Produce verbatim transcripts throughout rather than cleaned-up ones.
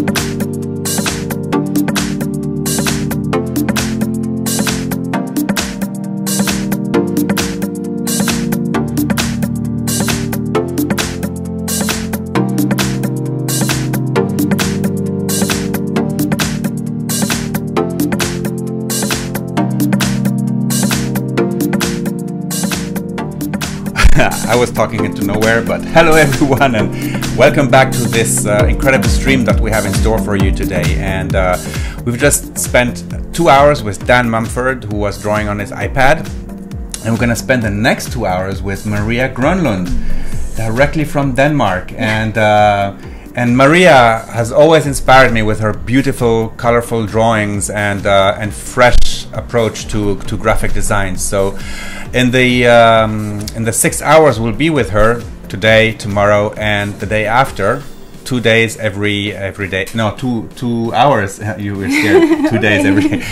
I was talking into nowhere, but hello everyone and welcome back to this uh, incredible stream that we have in store for you today. And uh, we've just spent two hours with Dan Mumford, who was drawing on his iPad, and we're going to spend the next two hours with Maria Grönlund, directly from Denmark. And uh, and Maria has always inspired me with her beautiful, colorful drawings and uh, and fresh approach to to graphic design. So in the um, in the six hours we'll be with her today, tomorrow, and the day after. Two days every every day. No, two two hours. You were scared. Two days every day.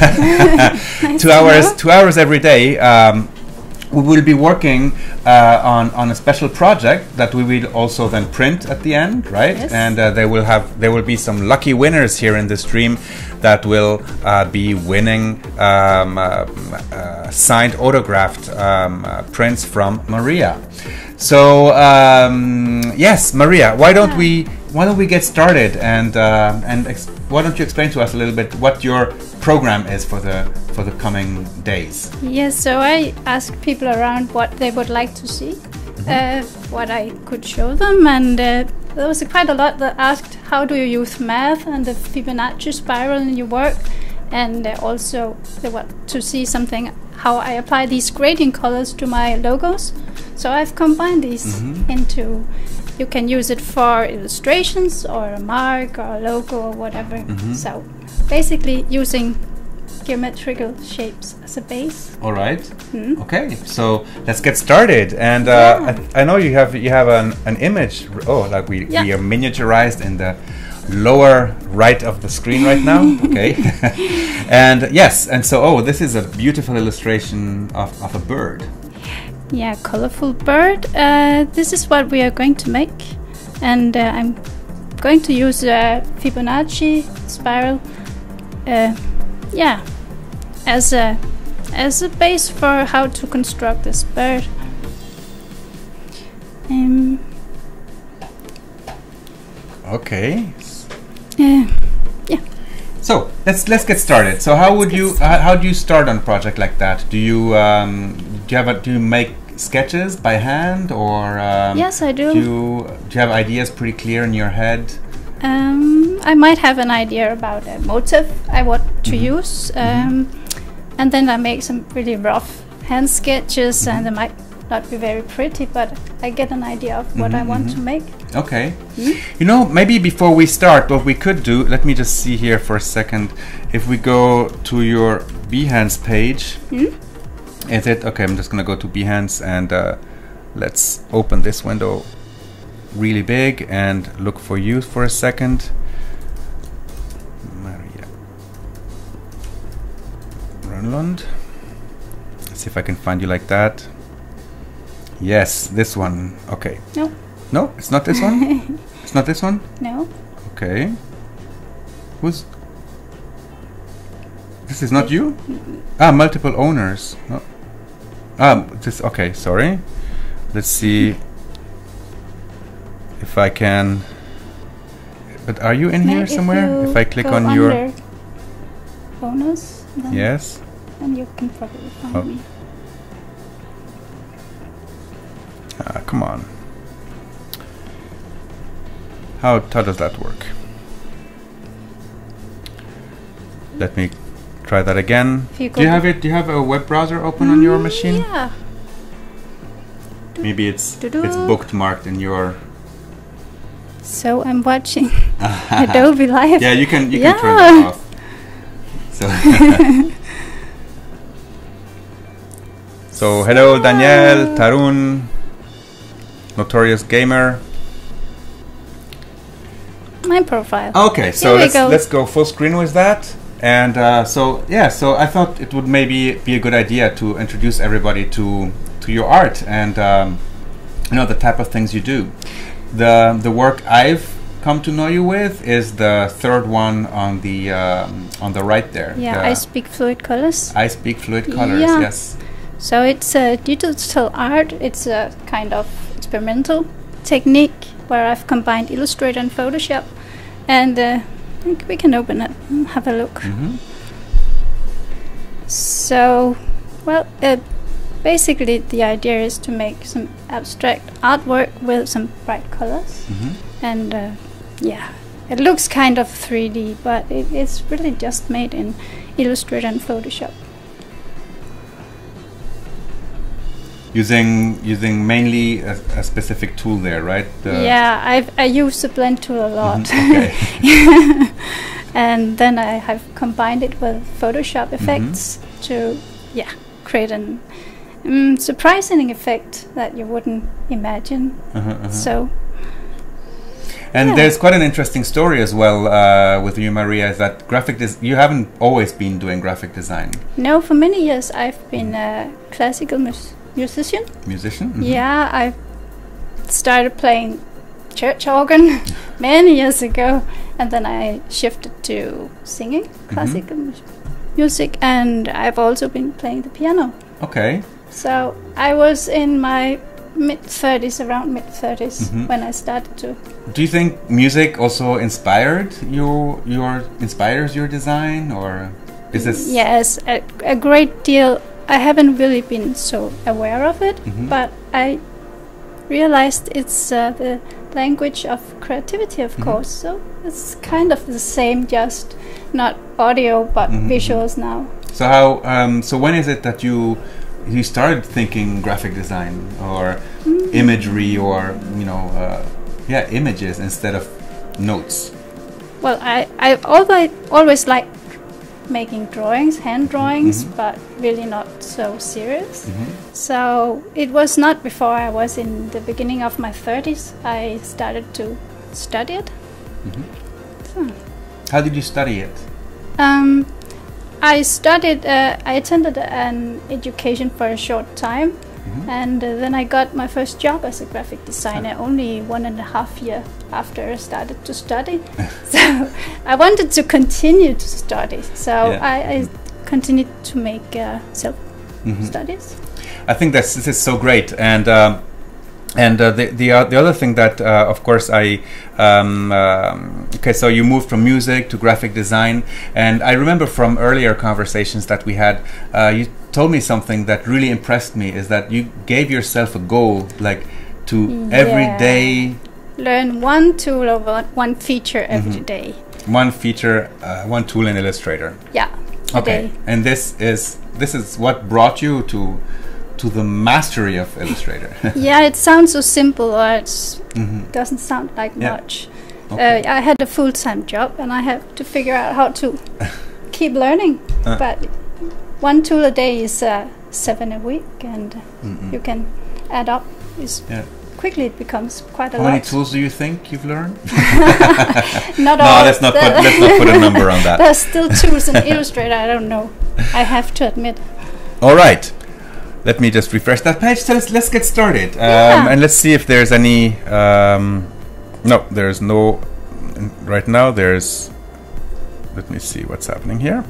two hours. Two hours every day. Um, we will be working uh, on on a special project that we will also then print at the end, right? Yes. And uh, they will have there will be some lucky winners here in the stream that will uh, be winning um, uh, uh, signed, autographed um, uh, prints from Maria. So um, yes, Maria, why don't yeah. we why don't we get started and uh, and ex why don't you explain to us a little bit what your program is for the for the coming days? Yes, so I asked people around what they would like to see, mm-hmm. uh, what I could show them, and uh, there was quite a lot that asked how do you use math and the Fibonacci spiral in your work, and uh, also they want to see something how I apply these gradient colors to my logos. So I've combined these mm-hmm. into, you can use it for illustrations or a mark or a logo or whatever. Mm-hmm. So basically using geometrical shapes as a base. All right. Mm-hmm. Okay, so let's get started. And uh, yeah. I, I know you have you have an, an image. Oh, like we, yeah. we are miniaturized in the lower right of the screen right now. Okay. And yes, and so oh, this is a beautiful illustration of, of a bird. Yeah, colorful bird. Uh, this is what we are going to make, and uh, I'm going to use a Fibonacci spiral. Uh, yeah, as a as a base for how to construct this bird. Um. Okay. Uh, yeah. So let's let's get started. So how would you how, how do you start on a project like that? Do you um, do you have a, do you make sketches by hand or um, yes, I do. Do you, do you have ideas pretty clear in your head? Um, I might have an idea about a motive I want to mm-hmm. use, um, mm-hmm. and then I make some really rough hand sketches, mm-hmm. and they might not be very pretty, but I get an idea of what mm-hmm, I want mm-hmm. to make. Okay. Mm-hmm. You know, maybe before we start, what we could do, let me just see here for a second. If we go to your Behance page, mm-hmm. is it? Okay, I'm just going to go to Behance and uh, let's open this window really big and look for you for a second. Maria Grönlund. Let's see if I can find you like that. Yes, this one. Okay. No. No, it's not this one? It's not this one? No. Okay. Who's... This is not you? Ah, multiple owners. No. Ah, this... Okay, sorry. Let's see if I can... But are you in Maybe here somewhere? If, if I click go on your... bonus, then yes. And you can probably find oh. me. Ah, come on. How, how does that work? Let me try that again. You do you have it? Do you have a web browser open mm, on your machine? Yeah. Maybe it's Do -do. it's bookmarked in your. So I'm watching Adobe Live. Yeah, you can you yeah. can turn that off. So. So hello, Danielle, Tarun, Notorious Gamer. My profile. Okay, so Here let's go. let's go full screen with that. And uh, so yeah, so I thought it would maybe be a good idea to introduce everybody to to your art and um, you know the type of things you do. The the work I've come to know you with is the third one on the um, on the right there. Yeah, the I speak fluid colors. I speak fluid colors. Yeah. Yes. So it's a digital art. It's a kind of experimental technique where I've combined Illustrator and Photoshop, and uh, I think we can open it and have a look. Mm-hmm. So, well, uh, basically the idea is to make some abstract artwork with some bright colors, Mm-hmm. and uh, yeah, it looks kind of three D, but it, it's really just made in Illustrator and Photoshop. Using using mainly a, a specific tool there, right? The Yeah, I've, I use the blend tool a lot. Mhm, okay. And then I have combined it with Photoshop effects to, yeah, create an um, surprising effect that you wouldn't imagine. Uh-huh, uh-huh. So, And yeah. there's quite an interesting story as well uh, with you, Maria. Is that graphic? Des- you haven't always been doing graphic design. no, for many years I've been a classical mus- musician. Musician. Mhm. Yeah, I started playing church organ many years ago, and then I shifted to singing classical mus- music, and I've also been playing the piano. Okay. So I was in my mid thirties, around mid thirties, Mhm. when I started to. Do you think music also inspired your your inspires your design, or is this? Yes, a, a great deal. I haven't really been so aware of it, Mhm. but I realized it's uh, the language of creativity, of Mhm. course. So it's kind of the same, just not audio but Mhm. visuals now. So how? Um, so when is it that you you started thinking graphic design or Mm. imagery or you know uh, yeah images instead of notes? Well, I I always always liked making drawings, hand drawings, Mhm. but really not so serious. Mhm. So it was not before I was in the beginning of my thirties I started to study it. Mhm. So, How did you study it? um, I studied. Uh, I attended an education for a short time, Mhm. and uh, then I got my first job as a graphic designer only one and a half year after I started to study. So I wanted to continue to study. So Yeah. I, I continued to make uh, self Mhm. studies. I think that's this is so great, and um, and uh, the the uh, the other thing that uh, of course I um, um, okay, so you moved from music to graphic design, and I remember from earlier conversations that we had, uh, you told me something that really impressed me, is that you gave yourself a goal, like to every Yeah. day Learn one tool or one, one feature every Mhm. day. one feature, uh, one tool in Illustrator. Yeah, a Okay, day. and this is this is what brought you to to the mastery of Illustrator. Yeah, it sounds so simple, or it Mhm. doesn't sound like Yeah. much. Okay. Uh, I had a full-time job, and I had to figure out how to keep learning. Uh. But one tool a day is uh, seven a week, and Mm-mm. you can add up. Is Yeah. quickly it becomes quite a How lot. many tools do you think you've learned? Not No, all. let's not The- put let's not put a number on that. There's still tools in Illustrator. I don't know. I have to admit. All right, let me just refresh that page. So let's let's get started, um, Yeah. and let's see if there's any. Um, no, there's no. Right now, there's. Let me see what's happening here.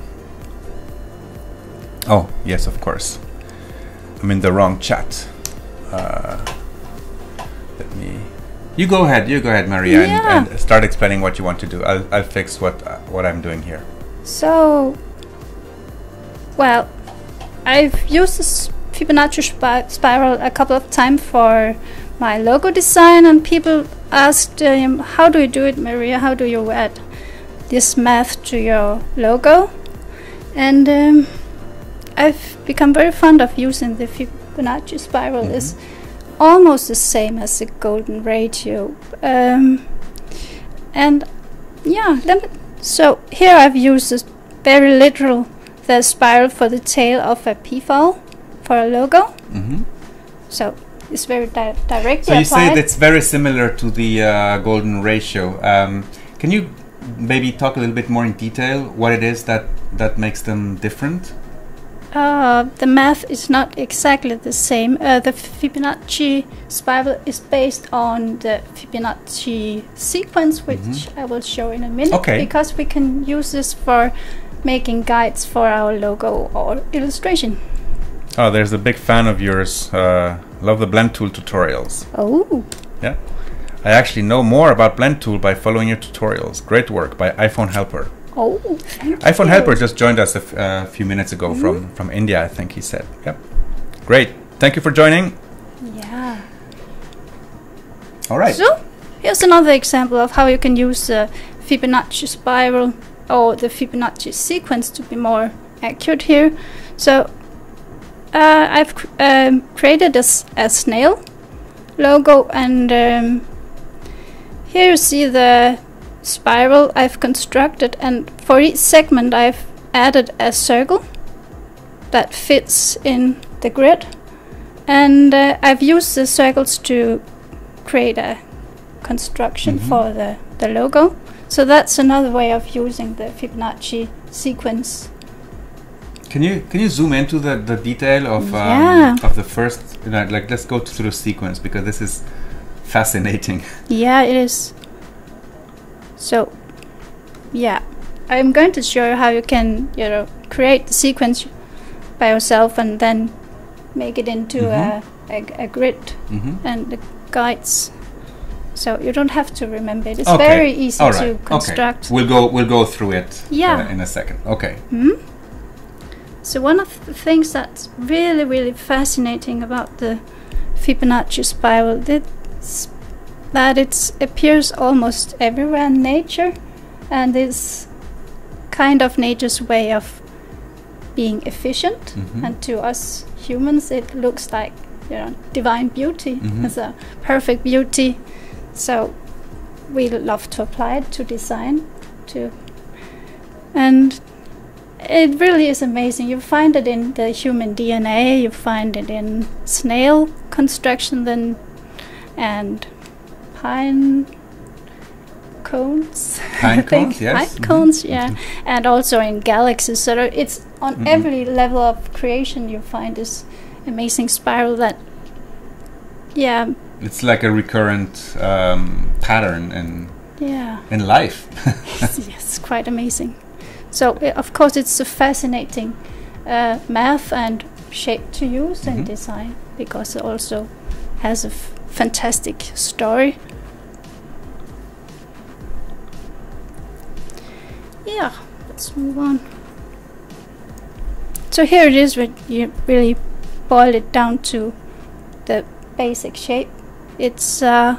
Oh yes, of course. I'm in the wrong chat. Uh, let me. You go ahead. You go ahead, Maria, Yeah. and, and start explaining what you want to do. I'll I'll fix what uh, what I'm doing here. So, well, I've used this Fibonacci spi- spiral a couple of times for my logo design, and people asked, um, how do you do it, Maria? How do you add this math to your logo? And um, I've become very fond of using the Fibonacci spiral. Mhm. It's almost the same as the golden ratio. Um, and yeah, let me, so here I've used this very literal the spiral for the tail of a p-file for a logo. Mm-hmm. So it's very di- directly So you say applied. that's very similar to the uh, golden ratio. Um, can you maybe talk a little bit more in detail what it is that that makes them different? Uh, the math is not exactly the same. Uh, the Fibonacci spiral is based on the Fibonacci sequence, which mm-hmm. I will show in a minute. Okay. Because we can use this for making guides for our logo or illustration. Oh, there's a big fan of yours. Uh, love the Blend Tool tutorials. Oh. Yeah. I actually know more about Blend Tool by following your tutorials. Great work by iPhone Helper. Oh, thank iPhone you. Helper just joined us a f uh, few minutes ago mm-hmm. from, from India, I think he said. Yep. Great. Thank you for joining. Yeah. All right. So, here's another example of how you can use the Fibonacci spiral or the Fibonacci sequence to be more accurate here. So, uh, I've cr um, created a, a snail logo, and um, here you see the spiral I've constructed, and for each segment I've added a circle that fits in the grid, and uh, I've used the circles to create a construction mm-hmm. for the, the logo. So that's another way of using the Fibonacci sequence. Can you can you zoom into the, the detail of um, yeah. of the first, you know, like let's go through the sequence, because this is fascinating. Yeah, it is. So, yeah, I'm going to show you how you can, you know, create the sequence by yourself and then make it into mm-hmm. a, a, a grid mm-hmm. and the guides. So you don't have to remember it. It's okay. very easy right. to construct. Okay. We'll go we'll go through it yeah. uh, in a second. Okay. Mm-hmm. So one of the things that's really really fascinating about the Fibonacci spiral is that it appears almost everywhere in nature, and is kind of nature's way of being efficient. Mm-hmm. And to us humans, it looks like, you know, divine beauty. Mm-hmm. It's a perfect beauty. So we love to apply it to design, to, and it really is amazing. You find it in the human D N A. You find it in snail construction, then and pine cones. Pine cones, yes. Pine mm-hmm. cones, yeah, mm-hmm. and also in galaxies. So it's on mm-hmm. every level of creation. You find this amazing spiral that, yeah. It's like a recurrent um, pattern in yeah in life. Yes, yes, quite amazing. So uh, of course it's a fascinating uh, math and shape to use mm-hmm. and design, because it also has a f fantastic story. Yeah, let's move on. So here it is, where you really boil it down to the basic shape. It's uh,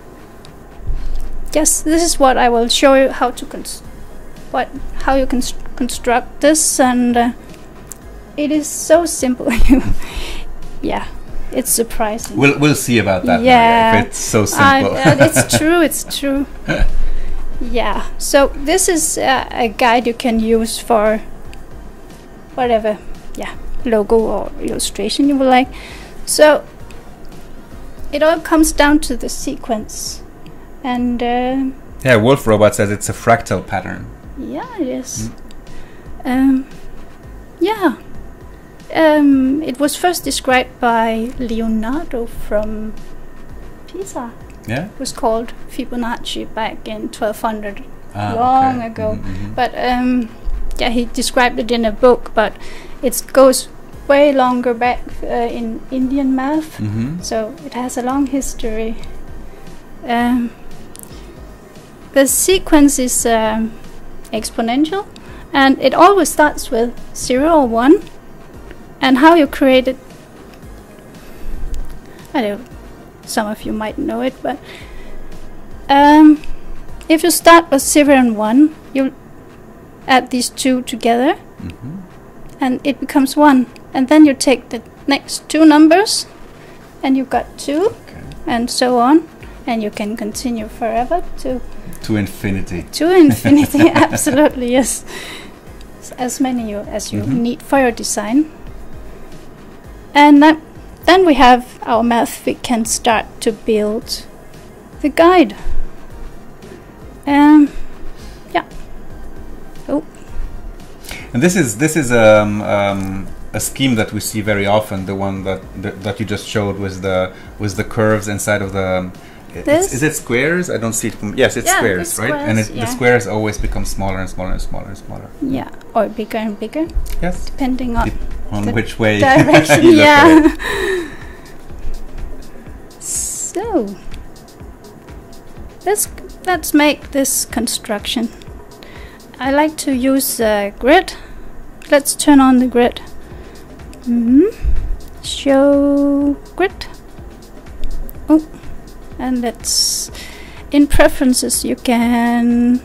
yes, this is what I will show you how to cons what how you can construct this, and uh, it is so simple. Yeah, it's surprising. We'll we'll see about that. Yeah, Maria, if it's so simple. Uh, uh, it's true. It's true. Yeah. So this is uh, a guide you can use for whatever, yeah, logo or illustration you would like. So it all comes down to the sequence, and uh, yeah, Wolf Robot says it's a fractal pattern. Yeah, it is. Mm. Um, yeah, um, it was first described by Leonardo from Pisa. Yeah, it was called Fibonacci back in twelve hundred, ah, long okay. ago. Mm-hmm. But um, yeah, he described it in a book, but it goes way longer back uh, in Indian math, mm-hmm. so it has a long history. Um, the sequence is um, exponential, and it always starts with zero or one. And how you create it, I don't know, some of you might know it, but um, if you start with zero and one, you add these two together, mm-hmm. and it becomes one. And then you take the next two numbers, and you've got two, okay. and so on, and you can continue forever to to infinity. To infinity, absolutely, yes. As many you, as you mm-hmm. need for your design. And that, then we have our math. We can start to build the guide. Um, yeah. Oh. And this is this is um, um, a scheme that we see very often, the one that that, that you just showed with the with the curves inside of the. It's, is it squares? I don't see it. From, yes, it's yeah, squares, it's right? squares, and it, yeah. the squares always become smaller and smaller and smaller and smaller. Yeah, or bigger and bigger. Yes. Depending on, Dep on which way direction. you look yeah. at it. So let's let's make this construction. I like to use the grid. Let's turn on the grid. Mm-hmm. Show grid. Oh. And let's, in preferences, you can,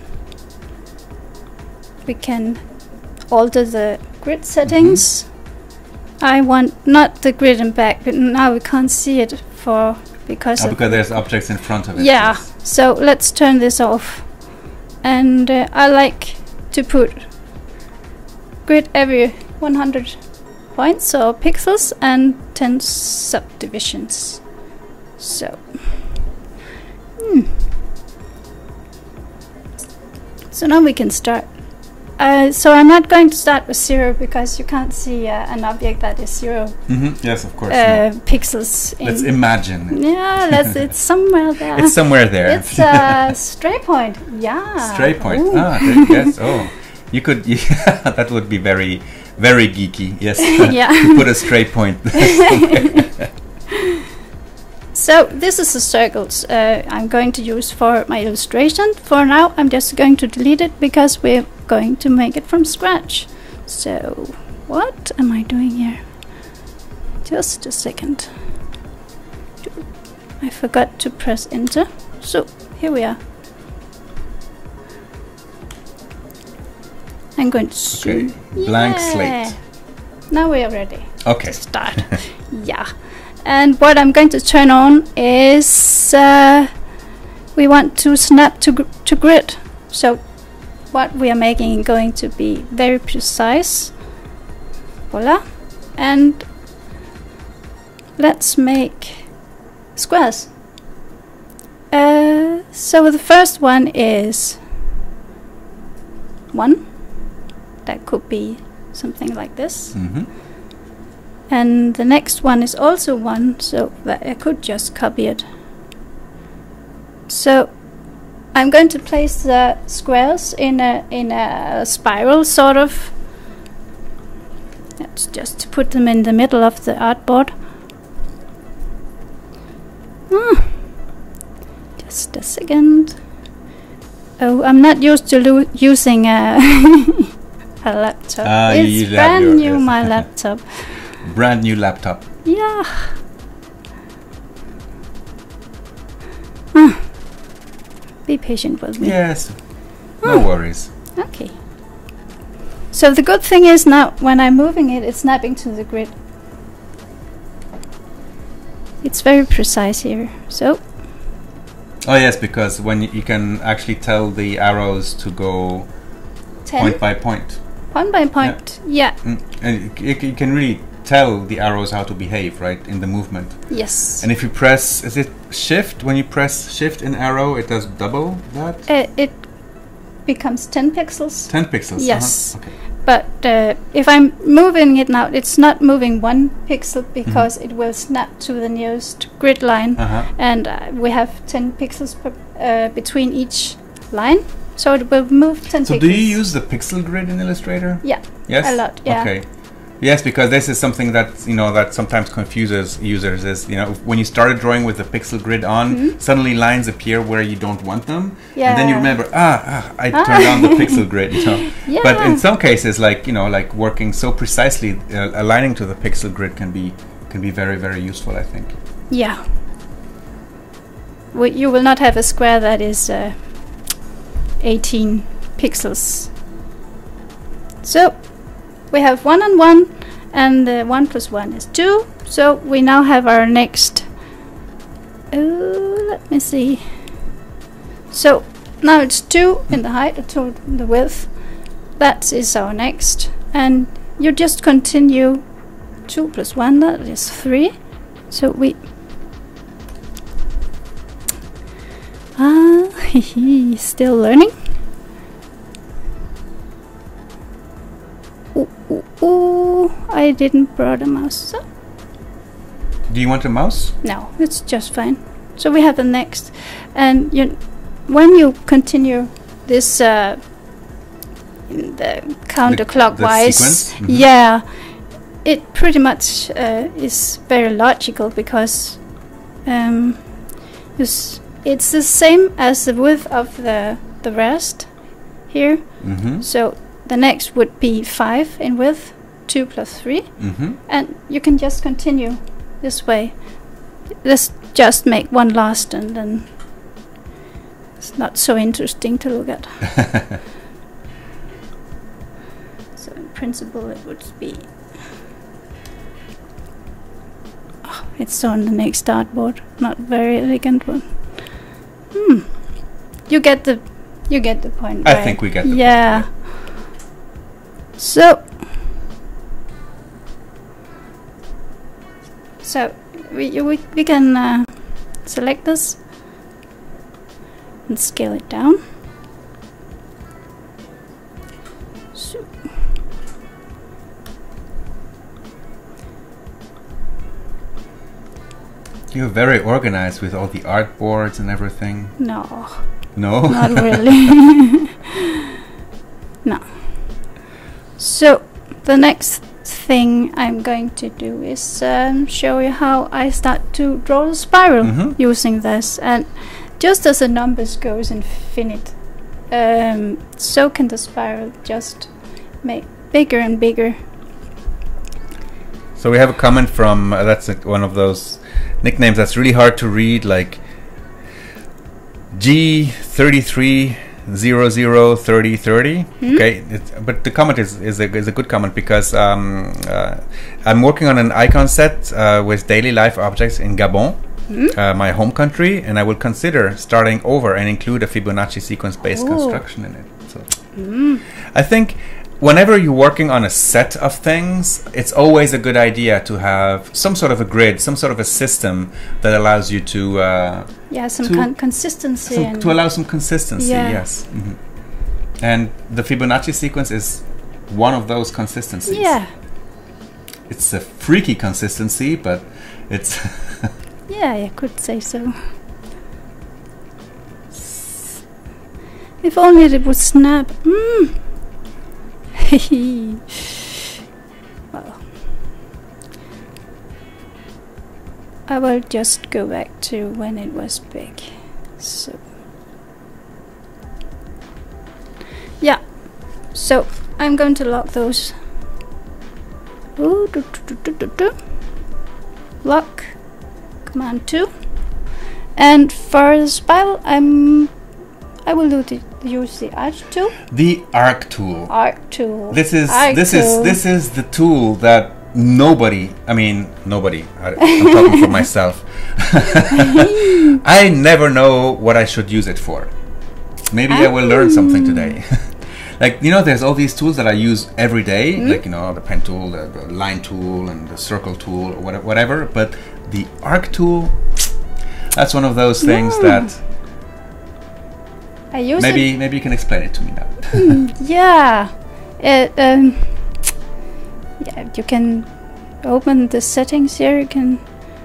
we can alter the grid settings. Mm-hmm. I want not the grid and back, but now we can't see it for, because oh, of because there's objects in front of it. Yeah, yes. So let's turn this off. And uh, I like to put grid every one hundred points or pixels and ten subdivisions. So. Hmm. So now we can start. Uh, so I'm not going to start with zero because you can't see uh, an object that is zero. Mm-hmm. Yes, of course. Uh, no. Pixels. In Let's imagine. Yeah, let's, it's somewhere there. It's somewhere there. It's a stray point. Yeah. Stray point. Ooh. Ah, there, yes. Oh, you could. Yeah, that would be very, very geeky. Yes. Yeah. To put a stray point. So this is the circles uh, I'm going to use for my illustration. For now, I'm just going to delete it because we're going to make it from scratch. So what am I doing here? Just a second. I forgot to press enter. So here we are. I'm going to zoom. Okay. Blank Yeah. slate. Now we are ready. Okay. To start. Yeah. And what I'm going to turn on is uh, we want to snap to, gr to grid. So what we are making is going to be very precise. Voila. And let's make squares. Uh, so the first one is one. That could be something like this. Mm-hmm. And the next one is also one, so that I could just copy it. So I'm going to place the squares in a in a spiral sort of. Let's just put them in the middle of the artboard. Ah, just a second. Oh, I'm not used to lo using a, a laptop. Ah, it's brand new, my laptop. Brand new laptop. Yeah. Ah. Be patient with me. Yes. No Ah. worries. Okay. So the good thing is now when I'm moving it, it's snapping to the grid. It's very precise here. So. Oh yes, because when y you can actually tell the arrows to go ten? point by point. Point by point. Yeah. Mm. And you, you can really tell the arrows how to behave, right, in the movement. Yes. And if you press, is it shift? When you press shift in arrow, it does double that? Uh, it becomes ten pixels. ten pixels? Yes. Uh-huh. Okay. But uh, if I'm moving it now, it's not moving one pixel because mm-hmm. it will snap to the nearest grid line. Uh-huh. And uh, we have ten pixels per, uh, between each line. So it will move ten so pixels. So do you use the pixel grid in Illustrator? Yeah. Yes? A lot, yeah. Okay. Yes, because this is something that, you know, that sometimes confuses users is, you know, when you started drawing with the pixel grid on, mm-hmm. suddenly lines appear where you don't want them. Yeah. And then you remember, ah, ah I ah. turned on the pixel grid, you know. Yeah. But in some cases, like, you know, like working so precisely, uh, aligning to the pixel grid can be can be very, very useful, I think. Yeah. Well, you will not have a square that is uh, eighteen pixels. So we have one and one, and uh, one plus one is two. So we now have our next. Oh, let me see. So now it's two in the height, uh, two in the width. That is our next, and you just continue. Two plus one, that is three. So we. Ah, still learning. ooh, ooh, ooh. I didn't brought a mouse. So Do you want a mouse? no, it's just fine. So we have the next, and you, when you continue this uh, in the counterclockwise, the sequence? Mhm. yeah, it pretty much uh, is very logical because um, it's, it's the same as the width of the the rest here. Mm-hmm. So the next would be five in width, two plus three, Mm-hmm. and you can just continue this way. Let's just make one last, and then it's not so interesting to look at. So in principle it would be... Oh, it's on the next dartboard. Not very elegant one. Hmm. You get the you get the point, I right? think we get the point, yeah. yeah. So So we we we can uh, select this and scale it down. So You're very organized with all the artboards and everything. no, No? not really. No. So the next thing I'm going to do is um, show you how I start to draw the spiral Mhm. using this, and just as the numbers goes infinite, um, so can the spiral just make bigger and bigger. So we have a comment from, uh, that's a, one of those nicknames that's really hard to read, like G thirty-three zero zero thirty thirty. Hmm? Okay, it's, but the comment is, is, a, is a good comment because um, uh, I'm working on an icon set uh, with daily life objects in Gabon, Hmm? uh, my home country, and I will consider starting over and include a Fibonacci sequence-based Ooh. construction in it. So Mm. I think whenever you're working on a set of things, it's always a good idea to have some sort of a grid, some sort of a system that allows you to uh, Yeah, some To- con- consistency. some, and to allow some consistency. Yeah. Yes, hmm and the Fibonacci sequence is one of those consistencies. yeah, It's a freaky consistency, but it's yeah, I could say so. If only it would snap. Mm. Well, I will just go back to when it was big. So, yeah. So I'm going to lock those. Ooh, do, do, do, do, do. Lock. Command two. And for the spiral, I'm. I will do the, use the arc tool. the arc tool. Arc tool. This is Arc this tool. is this is the tool that nobody, I mean nobody, I, I'm talking for myself. I never know what I should use it for. Maybe I will learn something today. Like, you know, there's all these tools that I use every day, Mm. like, you know, the pen tool, the, the line tool, and the circle tool, or whatever, whatever. But the arc tool, that's one of those things Mm. that I use maybe maybe you can explain it to me now. it. Yeah. It, um, yeah, you can open the settings here. You can.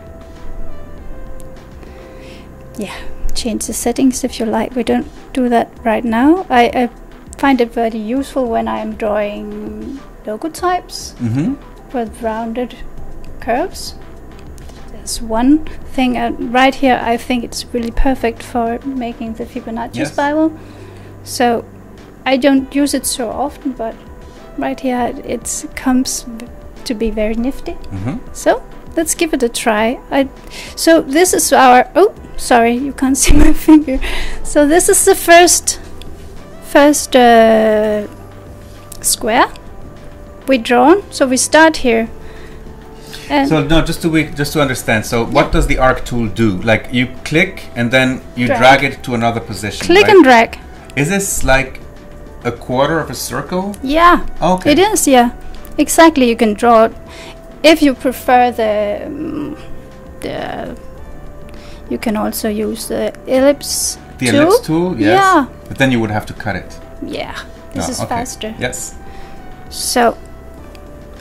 Yeah, change the settings if you like. We don't do that right now. I, I find it very useful when I'm drawing logotypes Mm-hmm. with rounded curves. There's one thing uh, right here. I think it's really perfect for making the Fibonacci Yes. spiral. So I don't use it so often, but right here it comes b- to be very nifty. Mm-hmm. So let's give it a try. I so this is our oh sorry, you can't see my finger. So this is the first first uh, square we drawn. So we start here. And So no, just to we, just to understand. So what does the arc tool do? Like you click and then you Drag. drag, it to another position. click right? and drag. Is this like a quarter of a circle? Yeah, Okay. it is. Yeah, exactly. You can draw it if you prefer the um, the. You can also use the ellipse. The tool. ellipse tool, yes. Yeah. But then you would have to cut it. Yeah, this Oh, is okay. faster. Yes. So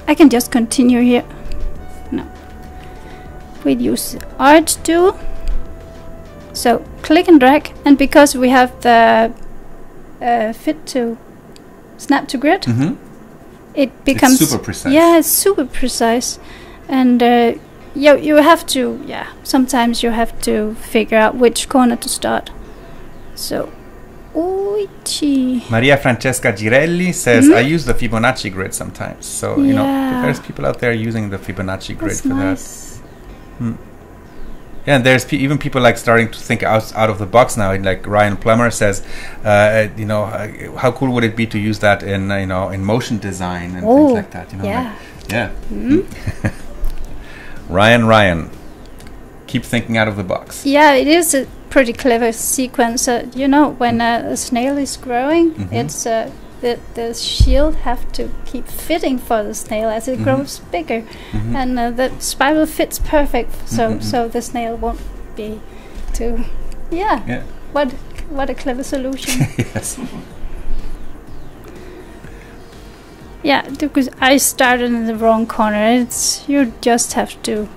I can just continue here. No. We'd use the art tool. So click and drag, and because we have the uh, fit to snap to grid, Mm-hmm. it becomes It's super precise. Yeah, it's super precise, and uh, you you have to yeah. Sometimes you have to figure out which corner to start. So, oichi. Maria Francesca Girelli says, Mhm. I use the Fibonacci grid sometimes. So, you know, Yeah. there's people out there using the Fibonacci grid That's for nice. that. Yeah, and there's pe- even people like starting to think out, out of the box now. Like Ryan Plummer says, uh, you know, uh, how cool would it be to use that in, uh, you know, in motion design and Oh, things like that? You know, yeah. like, yeah. Mm. Ryan, Ryan, keep thinking out of the box. Yeah, it is a pretty clever sequence. Uh, you know, when uh, a snail is growing, Mhm. it's uh, the the shield have to keep fitting for the snail as it Mhm. grows bigger, Mhm. and uh, the spiral fits perfect, so Mhm, mhm. so the snail won't be too. Yeah. Yeah. What what a clever solution. Yes. Yeah, because I started in the wrong corner. It's you just have to.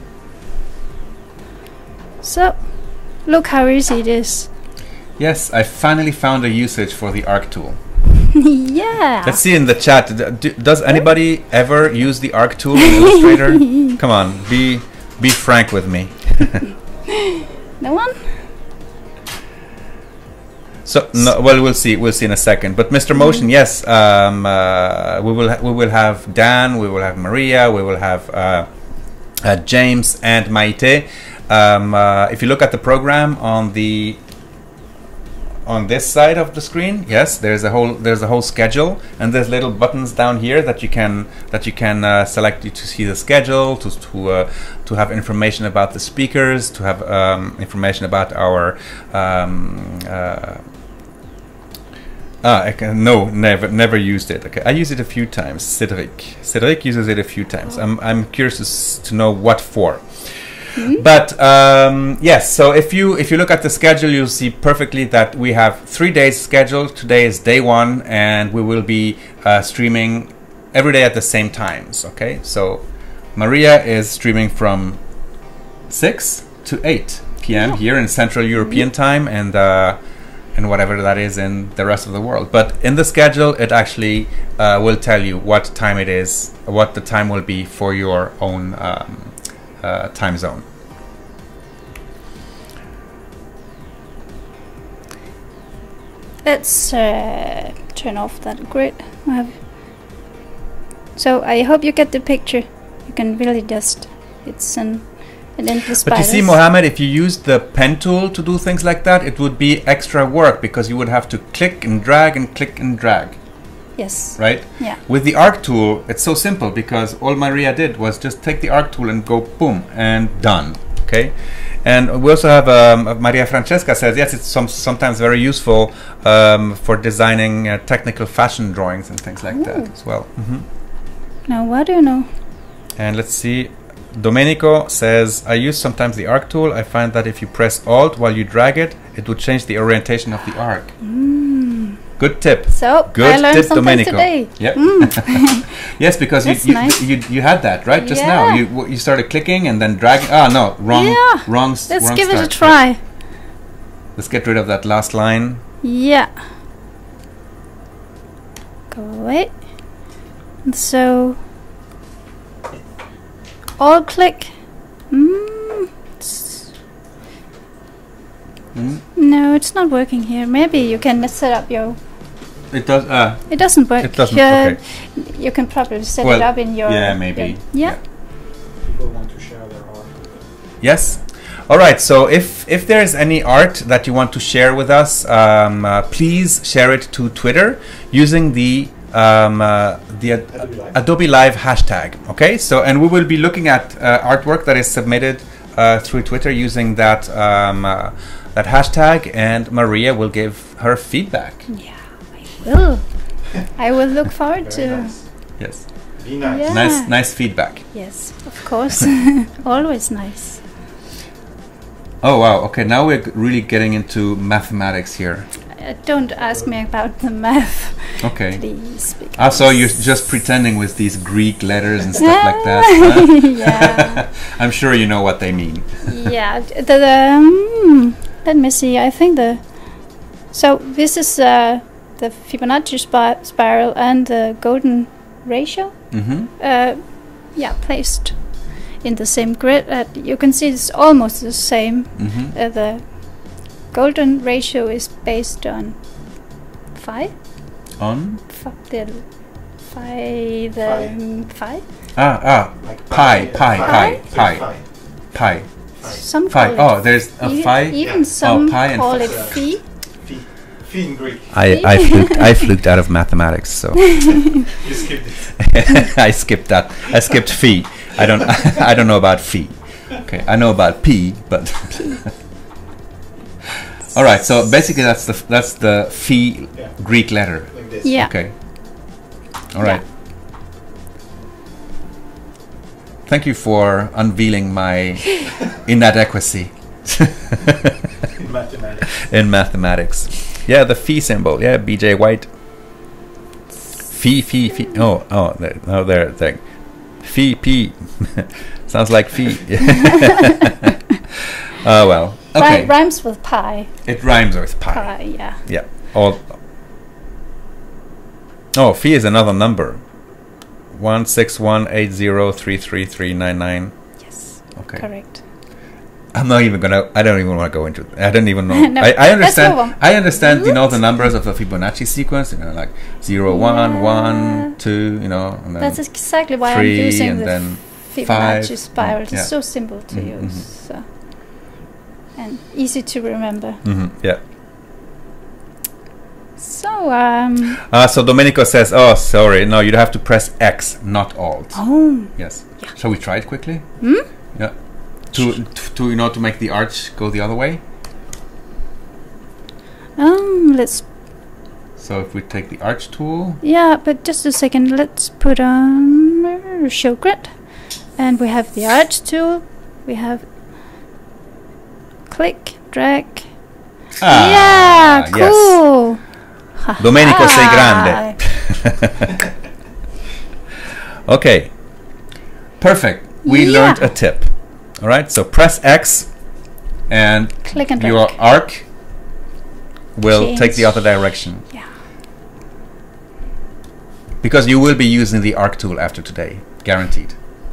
So, look how easy it is. Yes, I finally found a usage for the arc tool. Yeah. Let's see in the chat. d- d- does anybody ever use the arc tool in Illustrator? Come on, be be frank with me. No one? So no, well, we'll see. We'll see in a second. But Mister Motion, yes, um, uh, we will. Ha- we will have Dan. We will have Maria. We will have uh, uh, James and Maite. Um, uh, if you look at the program on the on this side of the screen, yes, there's a whole there's a whole schedule, and there's little buttons down here that you can that you can uh, select to see the schedule, to to uh, to have information about the speakers, to have um, information about our. Um, uh, Ah, I can, no, never, never used it. Okay, I use it a few times. Cedric, Cedric uses it a few times. I'm, I'm curious to, s- to know what for. Mm-hmm. But um, yes, so if you if you look at the schedule, you'll see perfectly that we have three days scheduled. Today is day one, and we will be uh, streaming every day at the same times. Okay, so Maria is streaming from six to eight p m Yeah. here in Central European time, and uh, and whatever that is in the rest of the world. But in the schedule, it actually uh, will tell you what time it is, what the time will be for your own um, uh, time zone. Let's uh, turn off that grid. I have so I hope you get the picture. You can really just it's an an endless But you see, spiders. Mohammed, if you used the pen tool to do things like that, it would be extra work because you would have to click and drag and click and drag, Yes. right? Yeah. With the arc tool, it's so simple because all Maria did was just take the arc tool and go boom and done. Okay, and we also have um, Maria Francesca says yes, it's some, sometimes very useful um, for designing uh, technical fashion drawings and things like that Ooh. as well. hmm Now what do you know? And let's see. Domenico says, I use sometimes the arc tool. I find that if you press Alt while you drag it, it would change the orientation of the arc. Mm. Good tip. So Good I learned tip, something Domenico. today. Yep. Mm. Yes, because you That's you, nice. you you had that right just now. Yeah. You w- you started clicking and then dragging. Ah, no, wrong, Yeah. wrong. s- Let's wrong give it a start. try. Let's get rid of that last line. Yeah. Go away. And so all click. Mm, it's- Mm. no, it's not working here. Maybe you can set up your. It does. Uh, It doesn't work. It doesn't, Uh, okay. You can probably set Well, it up in your. yeah, maybe. your- yeah. People want to share their art. Yes. All right. So if if there is any art that you want to share with us, um, uh, please share it to Twitter using the um, uh, the Ad- Adobe Live. Adobe Live hashtag. Okay. So and we will be looking at uh, artwork that is submitted uh, through Twitter using that um, uh, that hashtag, and Maria will give her feedback. Yeah, I will. I will look forward Very to. nice. Yes. Be nice. Yeah. Nice nice feedback. Yes, of course. Always nice. Oh wow. Okay. Now we're g- really getting into mathematics here. Uh, don't ask me about the math, Okay. please. Ah, so you're just pretending with these Greek letters and stuff like that. Huh? Yeah. I'm sure you know what they mean. Yeah. The, the, um, let me see. I think the. So this is uh, the Fibonacci spi- spiral and the golden ratio. Mm-hmm. Uh, yeah, placed in the same grid. Uh, you can see it's almost the same. Mm-hmm. Uh, the golden ratio is based on phi. On? F- the phi. The Phi. um, phi. Ah, ah. Like Pi, pi, Pi? pi, pi, Phi. pi. Some Phi. call it. Oh, there's a e- phi. Even Yeah. some Oh, pi and call phi. it Yeah. phi. Phi. Phi in Greek. I, I fluked I fluked out of mathematics, so You skipped it. I skipped that. I skipped phi. I don't I don't know about phi. Okay, I know about p, but all right. So basically, that's the f- that's the phi Yeah. Greek letter. Like this. Yeah. Okay. All right. Thank you for unveiling my inadequacy In mathematics. in mathematics. Yeah, the phi symbol. Yeah, B J White. Phi, phi, phi. Oh, oh, there, oh, there, there. Phi, p. Sounds like phi. Oh well. Okay. Ri- rhymes with pi. It rhymes with pi. Pi, yeah. Yeah. All. Oh, phi is another number. One six one eight zero three three three nine nine. Yes. Okay. Correct. I'm not even gonna. I don't even want to go into. I don't even know. No, I, I let's understand. move on. I understand. You know the numbers of the Fibonacci sequence. You know, like zero, one, Yeah. one, two. You know, and then That's exactly why I'm three, using and the then Fibonacci five. spiral. It's Yeah. so simple to Mhm, use. mhm. So. And easy to remember. Mhm, yeah. So, um. Uh, so Domenico says, "Oh, sorry. No, you'd have to press X, not Alt." Oh. Yes. Yeah. Shall we try it quickly? Hmm? Yeah. To, to to you know to make the arch go the other way. Um, let's. So if we take the arch tool. Yeah, but just a second. Let's put on uh, show grid. And we have the arch tool. We have. Click, drag. Ah, yeah, cool. Yes. Domenico sei Ah, grande. Okay. Perfect. We Yeah. learned a tip. All right. So press X, and Click and your drag. arc will Change. take the other direction. Yeah. Because you will be using the arc tool after today, guaranteed.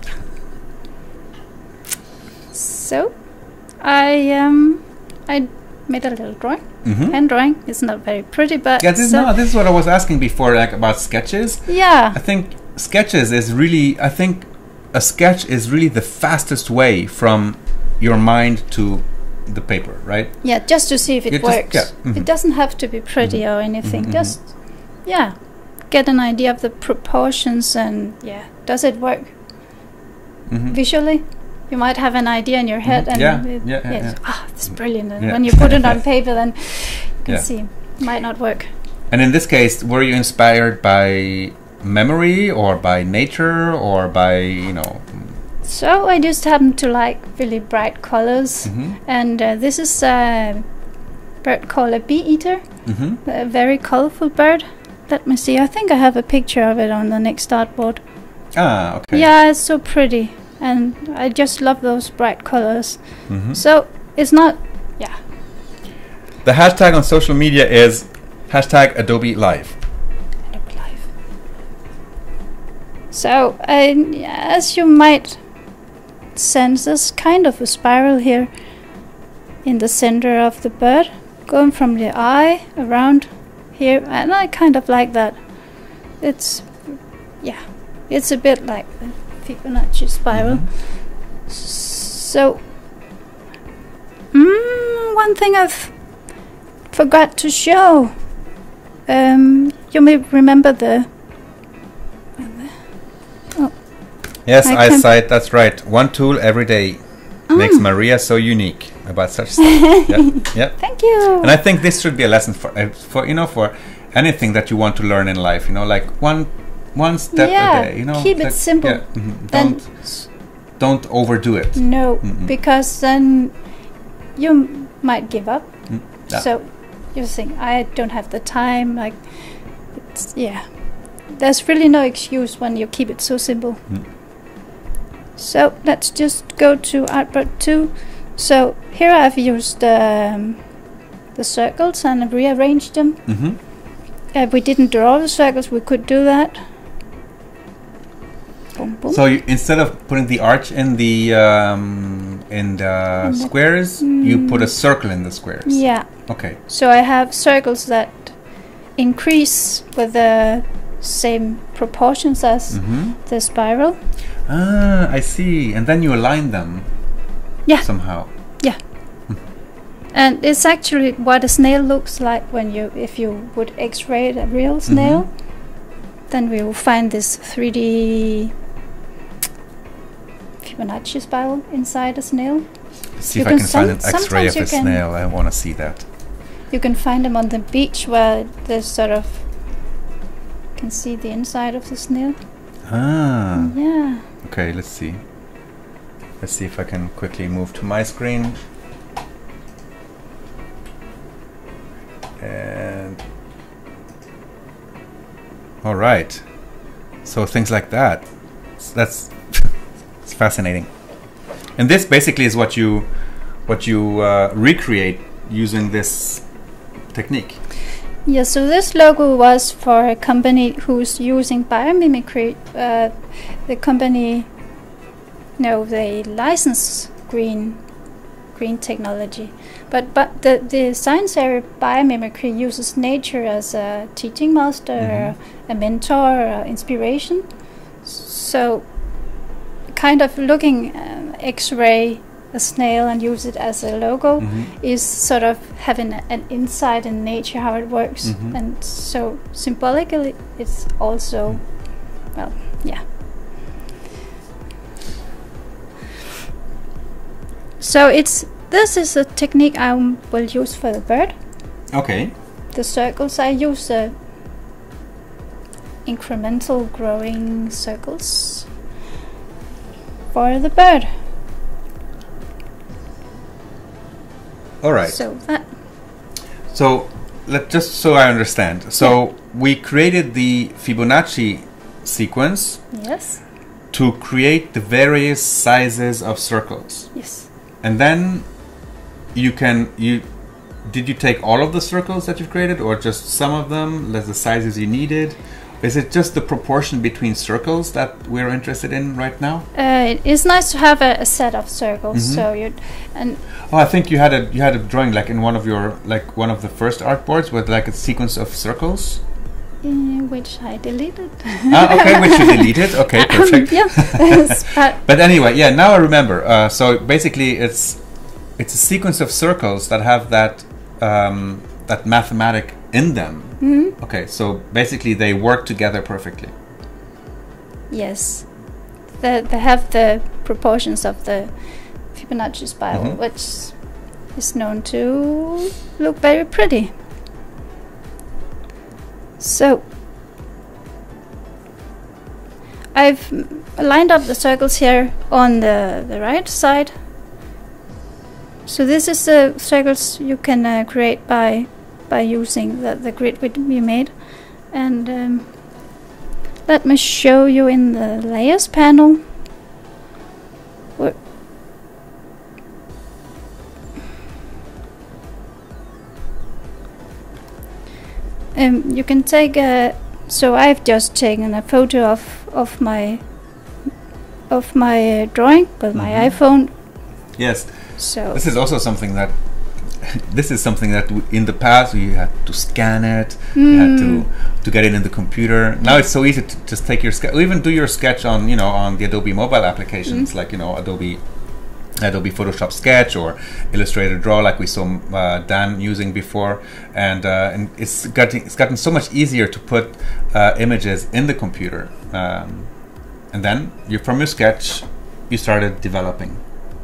So, I um, I made a little drawing. Mm-hmm. Hand drawing. It's not very pretty, but Yeah, this is so- no, this is what I was asking before, like about sketches. yeah. I think sketches is really. I think a sketch is really the fastest way from your mind to the paper, right? Yeah, just to see if it Yeah, just- works. yeah, mhm. It doesn't have to be pretty or anything. mhm, Just, yeah, get an idea of the proportions and, yeah, does it work Mm-hmm. visually? You might have an idea in your head Mhm. and Yeah, it, yeah, yeah, yes, yeah. ah, it's brilliant. And Yeah. when you put it on paper, then you can Yeah. see might not work. And in this case, were you inspired by memory or by nature or by you know? So I just happen to like really bright colors, Mm-hmm. and uh, this is a bird called a bee eater. Mm-hmm. A very colorful bird. Let me see. I think I have a picture of it on the next artboard. Ah, okay. Yeah, it's so pretty, and I just love those bright colors. Mm-hmm. So it's not. Yeah. The hashtag on social media is hashtag Adobe Live. Adobe Live. So uh, as you might sense, there's kind of a spiral here in the center of the bird, going from the eye around here, and I kind of like that. It's, yeah, it's a bit like the Fibonacci spiral. Mhm. So, mm, one thing I've forgot to show. Um, you may remember the. Yes, I can- eyesight. That's right. One tool every day makes Mm. Maria so unique about such stuff. yeah, yeah. Thank you. And I think this should be a lesson for, uh, for you know, for anything that you want to learn in life. You know, like one, one step Yeah, a day. You know, keep it like- simple. Yeah, mhm. Then Don't don't overdo it. no, Mm-mm. because then you m- might give up. Mm, yeah. So you think I don't have the time. Like, it's, yeah, there's really no excuse when you keep it so simple. Mm. So let's just go to Artboard two. So here I've used um, the circles and rearranged them. Mm-hmm. Uh, we didn't draw the circles, we could do that. Boom, boom. So you, instead of putting the arch in the um, in the in squares, the mm, you put a circle in the squares. Yeah. Okay. So I have circles that increase with the same proportions as mm-hmm. the spiral. Ah, I see. And then you align them. Yeah. Somehow. Yeah. And it's actually what a snail looks like when you, if you would X-ray a real snail, mm-hmm. then we will find this three D Fibonacci spiral inside a snail. Let's see you if can I can find an X-ray of a snail. I want to see that. You can find them on the beach where there's sort of, you can see the inside of the snail. Ah. Yeah. Okay, let's see. Let's see if I can quickly move to my screen. And all right, so things like that. So that's it's fascinating. And this basically is what you what you uh, recreate using this technique. Yeah. So this logo was for a company who's using biomimicry. Uh, the company, no, they license green. green technology, but but the the science area biomimicry uses nature as a teaching master, mm-hmm. a mentor, uh, inspiration. So, kind of looking um, X-ray a snail and use it as a logo mm-hmm. is sort of having a, an insight in nature, how it works, mm-hmm. and so symbolically it's also, well, yeah. So it's this is a technique I will use for the bird. Okay. The circles I use uh, incremental growing circles for the bird. All right. So that. So let just so I understand. So yeah. we created the Fibonacci sequence. Yes. To create the various sizes of circles. Yes. And then you can you did you take all of the circles that you've created or just some of them, the sizes you needed? Is it just the proportion between circles that we're interested in right now? Uh, it is nice to have a, a set of circles. Mm-hmm. So you and oh, I think you had a you had a drawing like in one of your like one of the first artboards with like a sequence of circles. Uh, which I deleted. Ah, okay, which you deleted. Okay, perfect. Um, yeah. But anyway, yeah, now I remember. Uh, so basically, it's it's a sequence of circles that have that um, that mathematic in them. Mm-hmm. Okay, so basically, they work together perfectly. Yes, the, they have the proportions of the Fibonacci spiral, mm-hmm. which is known to look very pretty. So I've lined up the circles here on the, the right side. So this is the circles you can uh, create by by using the, the grid we made. And um, let me show you in the layers panel. Where Um, you can take a. So I've just taken a photo of of my of my uh, drawing with my mm-hmm. iPhone. Yes. So this is also something that this is something that w in the past we had to scan it, mm. you had to to get it in the computer. Now it's so easy to just take your sketch, even do your sketch on you know on the Adobe mobile applications mm. like you know Adobe. Adobe Photoshop Sketch or Illustrator Draw, like we saw uh, Dan using before, and uh, and it's gotten it's gotten so much easier to put uh, images in the computer, um, and then you from your sketch you started developing.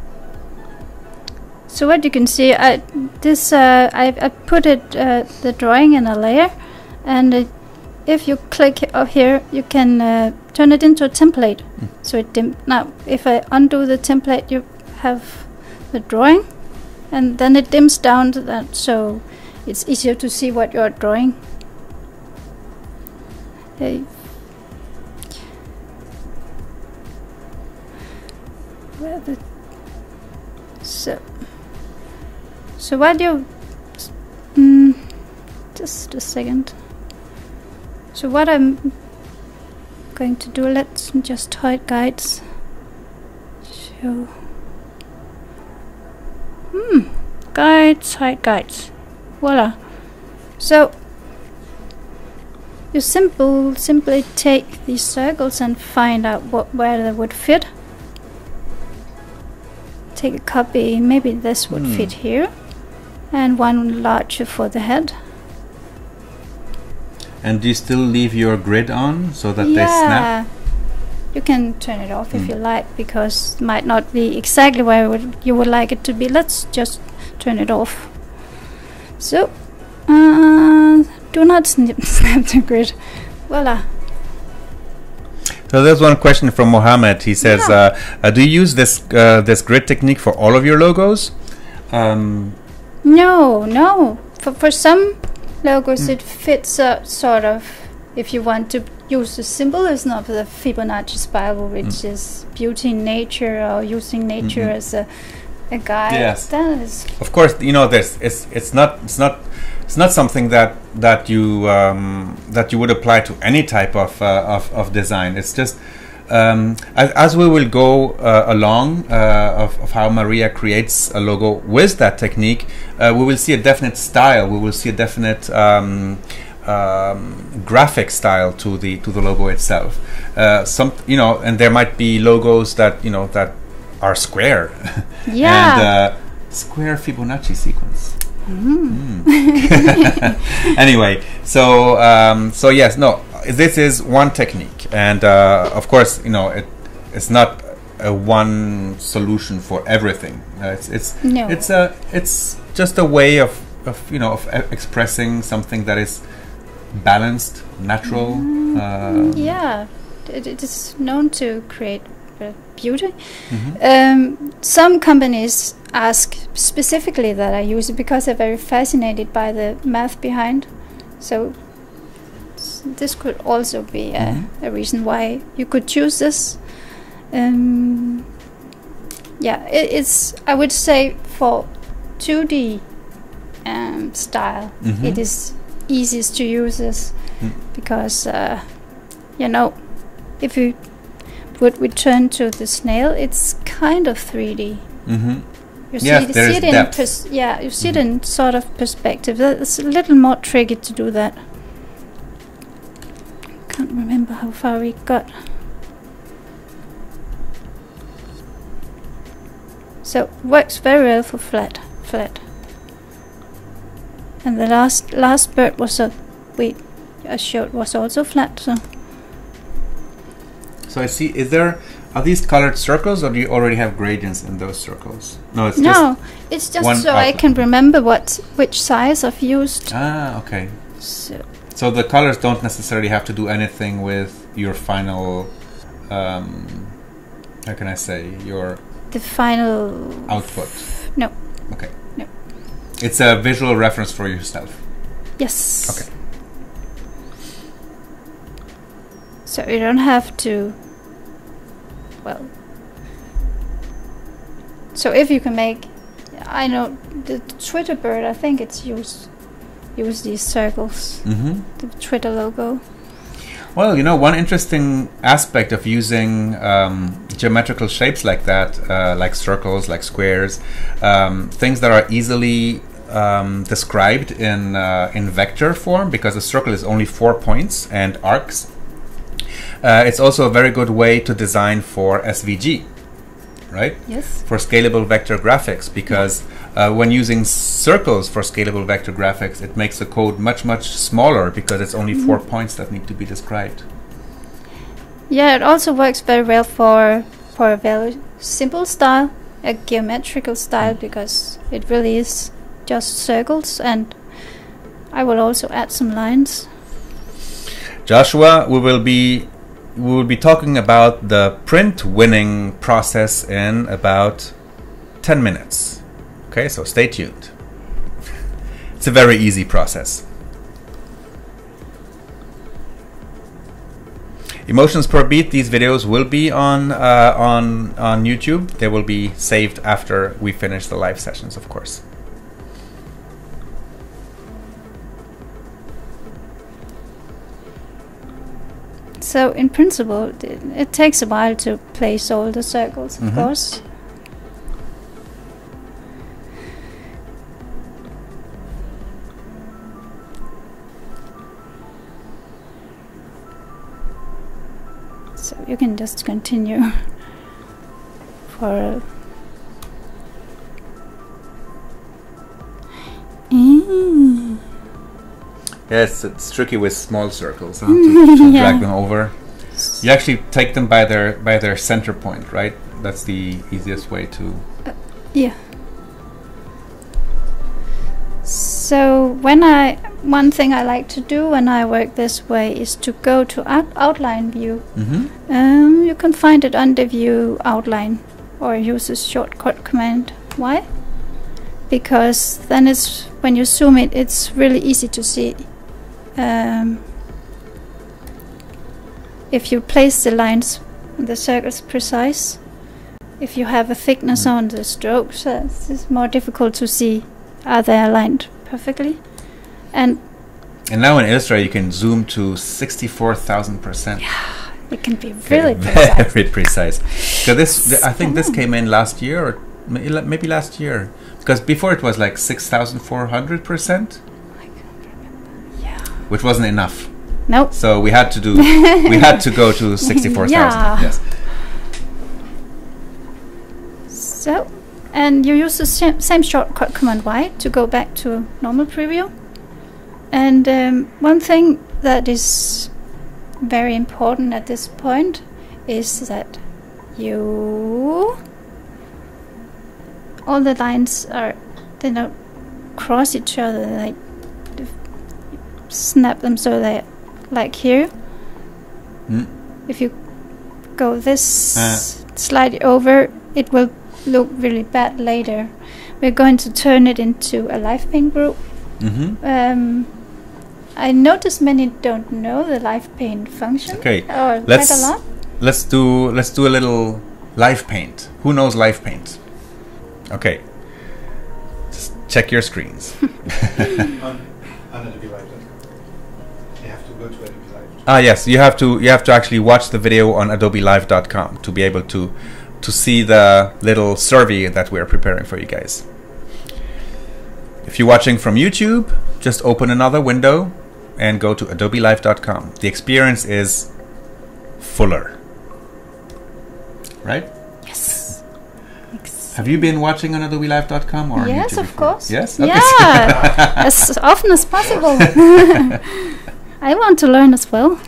So what you can see, I this uh, I, I put it uh, the drawing in a layer, and it, if you click up here, you can uh, turn it into a template. Mm. So it dim now if I undo the template, you have the drawing, and then it dims down to that, so it's easier to see what you're drawing. Uh, where the so so while you mm, just a second. So what I'm going to do, let's just hide guides. Show. Hmm. Guides, hide guides. Voila. So you simple simply take these circles and find out what where they would fit. Take a copy, maybe this would Hmm. fit here, and one larger for the head. And do you still leave your grid on so that they Yeah, snap? you can turn it off if Mm. you like, because it might not be exactly where you would, you would like it to be. Let's just turn it off. So, uh, do not snip, snap the grid. Voila. So there's one question from Mohammed. He says, Yeah. uh, uh, do you use this uh, this grid technique for all of your logos? Um, No, no. For for some logos, Mm. it fits uh, sort of. If you want to use the symbolism of the Fibonacci spiral, which is beauty in nature, or using nature Mhm. as a a guide, Yes. that is of course, you know this. It's it's not it's not it's not something that that you um, that you would apply to any type of uh, of, of design. It's just um, as, as we will go uh, along uh, of, of how Maria creates a logo with that technique, uh, we will see a definite style. We will see a definite um, um, graphic style to the to the logo itself. Uh, some you know, and there might be logos that you know that are square. yeah. And uh, square Fibonacci sequence. Mm. Mm. Anyway, so um, so yes, no, this is one technique, and uh, of course, you know, it it's not a one solution for everything. Uh, it's it's No. it's a it's just a way of of you know of e expressing something that is balanced, natural. Uh, Yeah, it, it is known to create uh, beauty. mhm. Um, some companies ask specifically that I use it because they're very fascinated by the math behind. So s- this could also be a, Mhm. a reason why you could choose this. Um, yeah, it, it's, I would say, for two D um, style, Mhm. it is easiest to use this Mm. because, uh, you know, if you would return to the snail, it's kind of three D. Mhm. You Yes, see, there see is it in depth. pers- yeah, you see Mhm. it in sort of perspective. That- It's a little more tricky to do that. Can't remember how far we got. So works very well for flat, flat. And the last last bird was a wait, I showed was also flat. So So I see. Is there are these colored circles, or do you already have gradients in those circles? No, it's just no, it's just one so I outline. can remember what which size I've used. ah okay. So So the colors don't necessarily have to do anything with your final, um, how can I say, your the final output. No. Okay. No. It's a visual reference for yourself. Yes. Okay. So you don't have to. Well. So if you can make, I know the Twitter bird. I think it's used use these circles. Mm-hmm. The Twitter logo. Well, you know, one interesting aspect of using um, geometrical shapes like that, uh, like circles, like squares, um, things that are easily um, described in uh, in vector form, because a circle is only four points and arcs. Uh, it's also a very good way to design for S V G, right? Yes. For scalable vector graphics, because uh, when using circles for scalable vector graphics, it makes the code much, much smaller because it's only four points that need to be described. Yeah, it also works very well for for a very simple style, a geometrical style, Mm. because it really is just circles, and I will also add some lines. Joshua, we will be we will be talking about the print winning process in about ten minutes. Okay, so stay tuned. It's a very easy process. Emotions per beat. These videos will be on uh, on on YouTube. They will be saved after we finish the live sessions, of course. So in principle, it, it takes a while to place all the circles, of Mhm. course. So you can just continue for a Mm. Yes, it's tricky with small circles, huh, to, to Yeah. drag them over. You actually take them by their by their center point, right? That's the easiest way to. Yeah. So when I one thing I like to do when I work this way is to go to out outline view. Mm-hmm. Um, you can find it under view outline or use the shortcut command. Why? Because then it's when you zoom it, it's really easy to see. Um, if you place the lines, the circles precise. If you have a thickness Mm. on the strokes, uh, it's more difficult to see. Are they aligned perfectly? And And now in Illustrator you can zoom to sixty-four thousand percent. it can be really precise. Very precise. So this, th- I think this Stunning. came in last year, or may- la- maybe last year, because before it was like six thousand four hundred percent, I can't remember. Yeah. which wasn't enough. Nope. So we had to do, we had to go to sixty-four thousand. Yeah. Yes. So, and you use the same, same shortcut command Y to go back to normal preview. And um, one thing that is very important at this point is that you all the lines are they don't cross each other. Like snap them so they like here. Mm. If you go this Uh. slide over, it will look really bad later. We're going to turn it into a live paint group. Mm-hmm. Um, I notice many don't know the live paint function. Okay, Or let's- quite a lot. Let's do let's do a little live paint. Who knows live paint? Okay. Just check your screens. on, on Adobe Live dot com. You have to go to Adobe Live. Ah yes, you have to you have to actually watch the video on adobe live dot com to be able to to see the little survey that we're preparing for you guys. If you're watching from YouTube, just open another window and go to adobe live dot com. The experience is fuller. Right? Yes. Have you been watching on adobe live dot com or on Yes, YouTube of before? course. Yes? Yeah. As often as possible. I want to learn as well.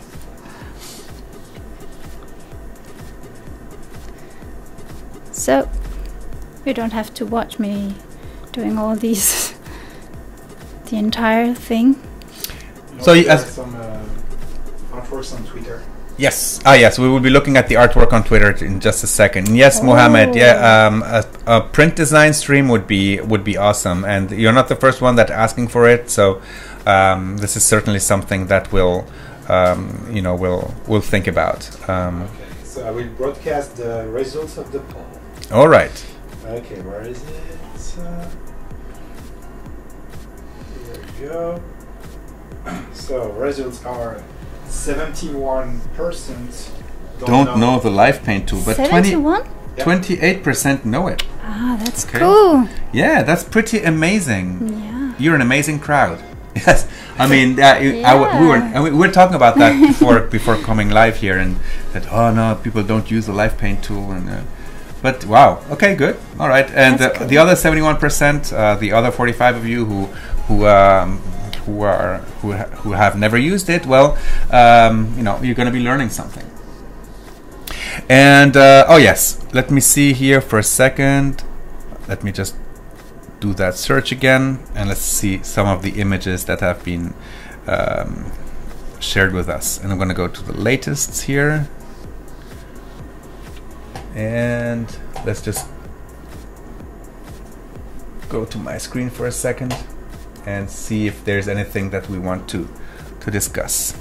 So, you don't have to watch me doing all these, the entire thing. You So also you- have as- some uh, artworks on Twitter. Yes. Ah, yes. We will be looking at the artwork on Twitter in just a second. And yes, Mohammed. Yeah, um, a, a print design stream would be would be awesome. And you're not the first one that's asking for it. So um, this is certainly something that we'll, um, you know, we'll we'll think about. Um, Okay, so I will broadcast the results of the poll. all right. Okay, where is it? Uh, here we go. So results are seventy-one percent Don't know the live paint tool, but seventy-one? twenty-eight percent know it. Ah, that's Okay. cool. Yeah, that's pretty amazing. Yeah. You're an amazing crowd. Yes, I mean, uh, you- I w- we were Yeah. and we we were talking about that before before coming live here, and that oh no, people don't use the live paint tool, and uh, but wow, okay, good, all right, and That's the, cool. the other seventy-one percent, uh, the other forty-five of you who who um, who are who ha- who have never used it, well, um, you know, you're going to be learning something. And uh, oh yes, let me see here for a second. Let me just do that search again, and let's see some of the images that have been um, shared with us. And I'm going to go to the latest here, and let's just go to my screen for a second. and see if there's anything that we want to to discuss.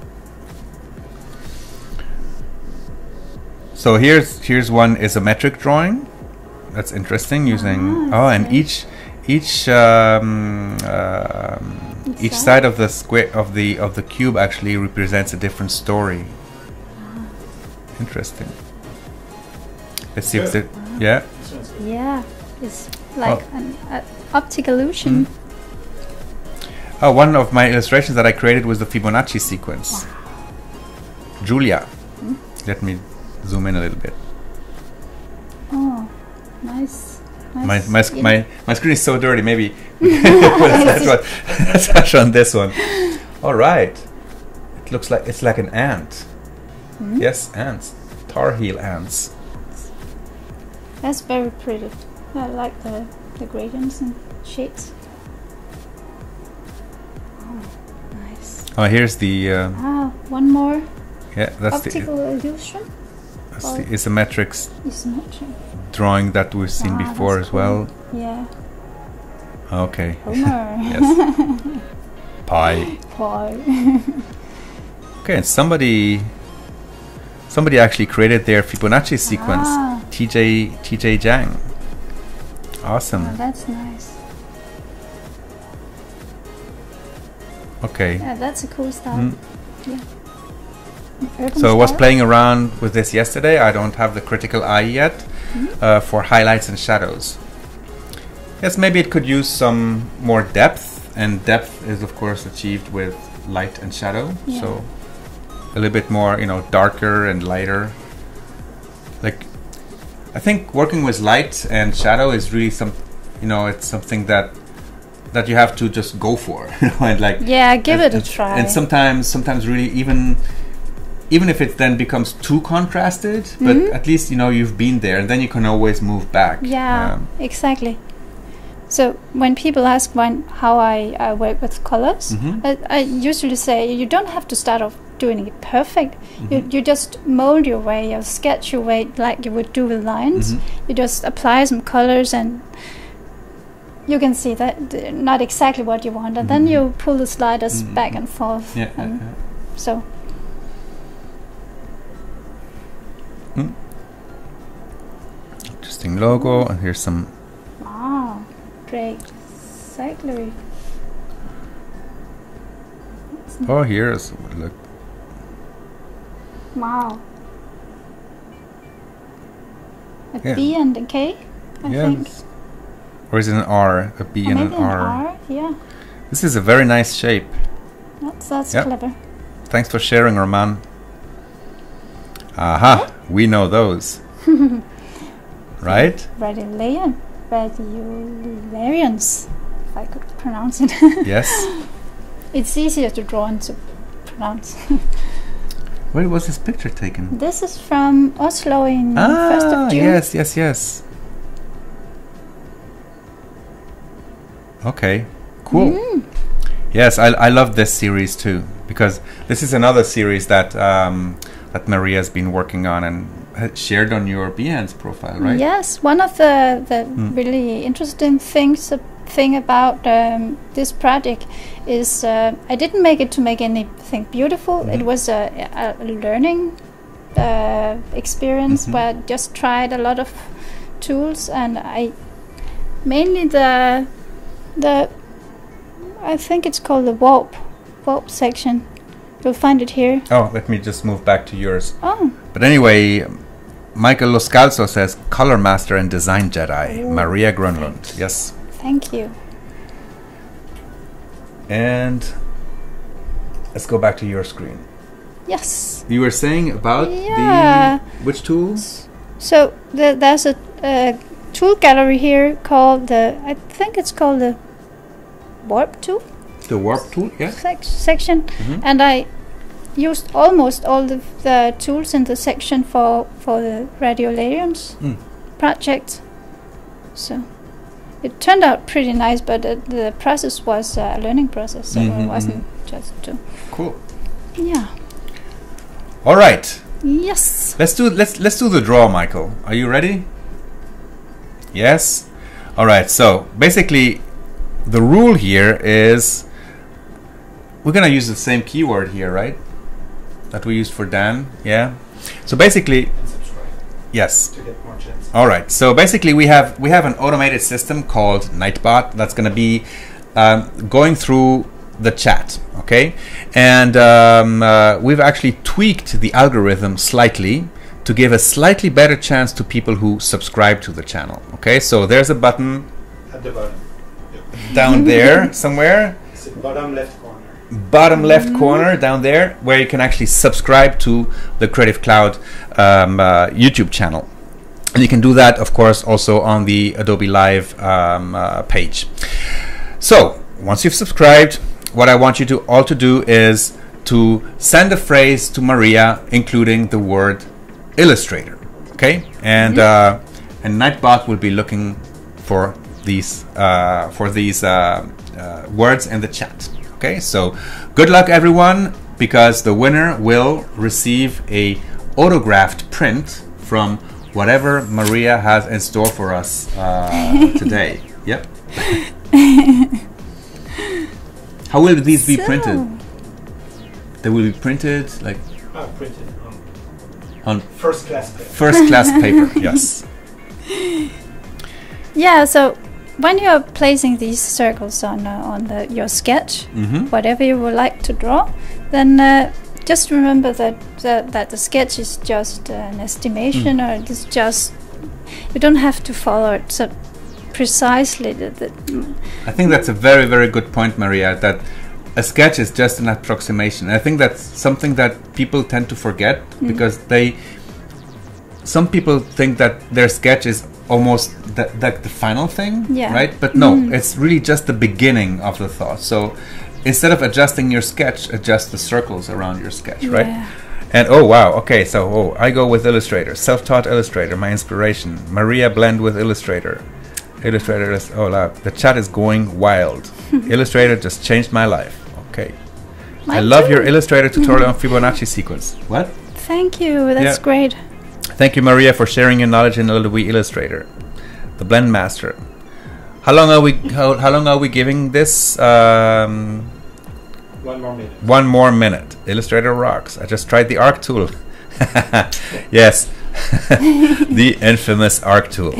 So here's here's one isometric drawing. That's interesting, using Ah, oh, and okay. each each um, um, Each each side? side of the square of the of the cube actually represents a different story. Interesting. Let's see if Good. there, yeah. Sounds good. Yeah, it's like Oh. an uh, optic illusion. Oh, one of my illustrations that I created was the Fibonacci sequence. Julia, let me zoom in a little bit. Oh, nice. My nice. my, sc- Yeah. my my screen is so dirty. Maybe we can touch on- touch on this one. All right. It looks like it's like an ant. Hmm? Yes, ants. Tar heel ants. That's very pretty. I like the, the gradients and shades. Oh, nice. Oh, here's the uh, Ah, one more yeah. That's the optical illusion. that's the isometrics Isometric. drawing that we've seen Ah, before that's as well. cool. Yeah. Okay. Homer. Yes. Pi. Boy. Okay, and somebody somebody actually created their Fibonacci sequence. Ah. T J T J Jang. Awesome. Oh, that's nice. Okay. Yeah, that's a cool style. Mm. Yeah. Urban So I was style. playing around with this yesterday. I don't have the critical eye yet Mhm. uh, for highlights and shadows. Yes, maybe it could use some more depth, and depth is of course achieved with light and shadow. Yeah. So a little bit more, you know, darker and lighter. Like, I think working with light and shadow is really some, you know, it's something that that you have to just go for, you know, and like Yeah, give and, it a and- try. And sometimes, sometimes really even, even if it then becomes too contrasted, but Mhm. at least you know you've been there, and then you can always move back. Yeah, Um, exactly. So when people ask when, how I, I work with colors, Mhm. I, I usually say you don't have to start off doing it perfect. You, Mhm. you just mold your way, or sketch your way like you would do with lines. Mhm. You just apply some colors, and you can see that uh, not exactly what you want, and then Mhm. you pull the sliders Mhm. back and forth. Yeah, yeah, and yeah. So Interesting logo, and here's some. wow, great, exactly. Oh, here's look. Wow. A Yeah. B and a K, I think. Yes. Or is it an R? A B Or and maybe an R. Yeah, This is a very nice shape. that's that's Yep. clever. Thanks for sharing, Roman. Aha, we know those. Right? Radiolarian, radiolarians, if I could pronounce it. Yes. It's easier to draw and to pronounce. Where was this picture taken? This is from Oslo in first Ah, of June. yes, yes, yes. Okay, cool. Mm. Yes, I, I love this series too, because this is another series that um, that Maria's been working on and ha- shared on your Behance profile, right? Yes, one of the, the Mm. really interesting things uh, thing about um, this project is uh, I didn't make it to make anything beautiful. Mhm. It was a, a learning uh, experience Mhm. where I just tried a lot of tools, and I mainly the the I think it's called the warp warp section. You'll find it here. Oh, let me just move back to yours. Oh, But anyway, Michael Loscalzo says Color Master and Design Jedi, Ooh, Maria Grönlund. Yes. thank you. And let's go back to your screen. Yes. You were saying about Yeah. the which tools? So the, there's a, a tool gallery here called the, I think it's called the warp tool The warp tool, yeah. sec- section, Mhm. and I used almost all the, the tools in the section for for the Radiolarians Mm. project. So it turned out pretty nice, but uh, the process was a learning process, so Mhm, it wasn't just to Cool. yeah. All right. Yes. Let's do let's let's do the draw, Michael. Are you ready? Yes. All right. So basically, the rule here is we're gonna use the same keyword here, right? That we used for Dan, yeah. So basically, And subscribe yes. to get more chances. All right. So basically, we have we have an automated system called Nightbot that's going to be um, going through the chat. Okay, and um, uh, we've actually tweaked the algorithm slightly to give a slightly better chance to people who subscribe to the channel. Okay, so there's a button At the bottom. Yep. down there somewhere, It's the bottom left corner. bottom left corner down there, where you can actually subscribe to the Creative Cloud um, uh, YouTube channel. And you can do that, of course, also on the Adobe Live um, uh, page. So once you've subscribed, what I want you to all to do is to send a phrase to Maria, including the word Illustrator. Okay, and uh, and Nightbot will be looking for these uh, for these uh, uh, words in the chat. Okay, so good luck, everyone, because the winner will receive a autographed print from whatever Maria has in store for us uh, today. Yep. How will these be So- printed? They will be printed like Ah, printed on on first class paper. first class paper. Yes. Yeah, so when you're placing these circles on uh, on the, your sketch, Mm-hmm. whatever you would like to draw, then uh, just remember that that, that the sketch is just uh, an estimation, Mm. or it's just, you don't have to follow it so precisely. The, the, I think that's a very, very good point, Maria, that a sketch is just an approximation. I think that's something that people tend to forget because they, some people think that their sketch is almost the, the, the final thing, Yeah. right? But no, it's really just the beginning of the thought. So instead of adjusting your sketch, adjust the circles around your sketch, right? Yeah. And oh wow, okay, so oh, I go with Illustrator, self-taught Illustrator, my inspiration. Maria blend with Illustrator. Illustrator is, oh wow, the chat is going wild. Illustrator just changed my life. Okay. I Mine love too. your Illustrator tutorial on Fibonacci sequence. What? Thank you, that's Yeah. great. Thank you, Maria, for sharing your knowledge in Adobe Illustrator, the Blend Master. How long are we? How, how long are we giving this? Um, One more minute. one more minute. Illustrator rocks. I just tried the Arc tool. Yes, the infamous Arc tool.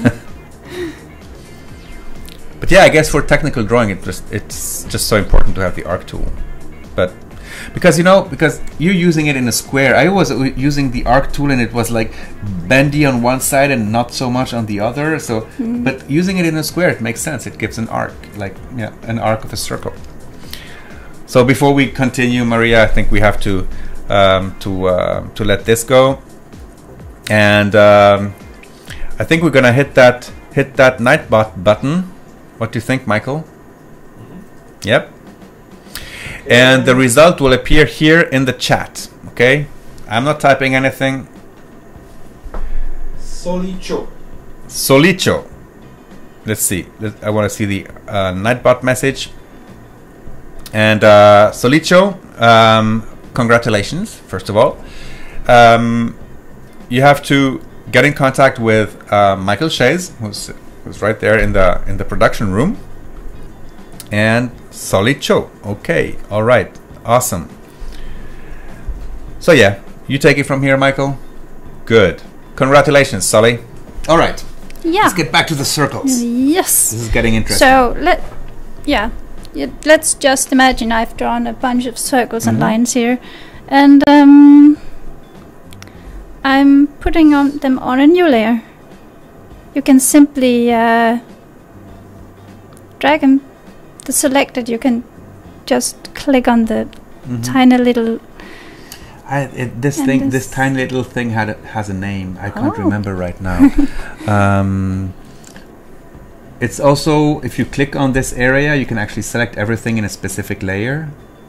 But yeah, I guess for technical drawing, it just it's just so important to have the Arc tool. But because you know, because you're using it in a square, I was uh, using the Arc tool and it was like bendy on one side and not so much on the other. So, but using it in a square, it makes sense. It gives an arc, like yeah, an arc of a circle. So before we continue, Maria, I think we have to um, to uh, to let this go, and um, I think we're gonna hit that hit that Nightbot button. What do you think, Michael? Yep. And the result will appear here in the chat. Okay, I'm not typing anything. Solicho. Solicho. Let's see. Let- I want to see the uh, Nightbot message. And uh, Solicho, um, congratulations, first of all. Um, you have to get in contact with uh, Michael Shays, who's, who's right there in the in the production room. And Solicho. Okay, all right, awesome. So yeah, you take it from here, Michael. Good. Congratulations, Solly. All right, Yeah. let's get back to the circles. Yes. This is getting interesting. So let, yeah, y- let's just imagine I've drawn a bunch of circles and Mhm. lines here, and um, I'm putting on them on a new layer. You can simply uh, drag them. The selected, you can just click on the Mhm. tiny little. I, it, this And thing, this- this tiny little thing had a, has a name. I can't Oh. remember right now. um, it's also, if you click on this area, you can actually select everything in a specific layer.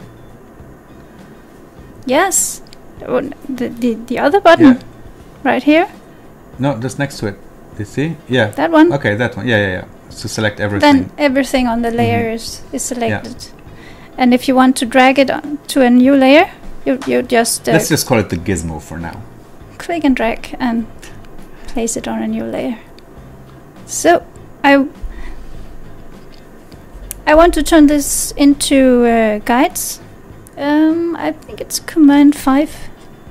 Yes, Oh, the the, the other button Yeah. right here. No, just next to it. You see? Yeah. That one. Okay, that one. Yeah, yeah, yeah. So select everything. Then everything on the layer Mhm. is, is selected. And if you want to drag it on to a new layer, you, you just uh, Let's just call it the gizmo for now. click and drag and place it on a new layer. So I I want to turn this into uh, guides. Um, I think it's Command five.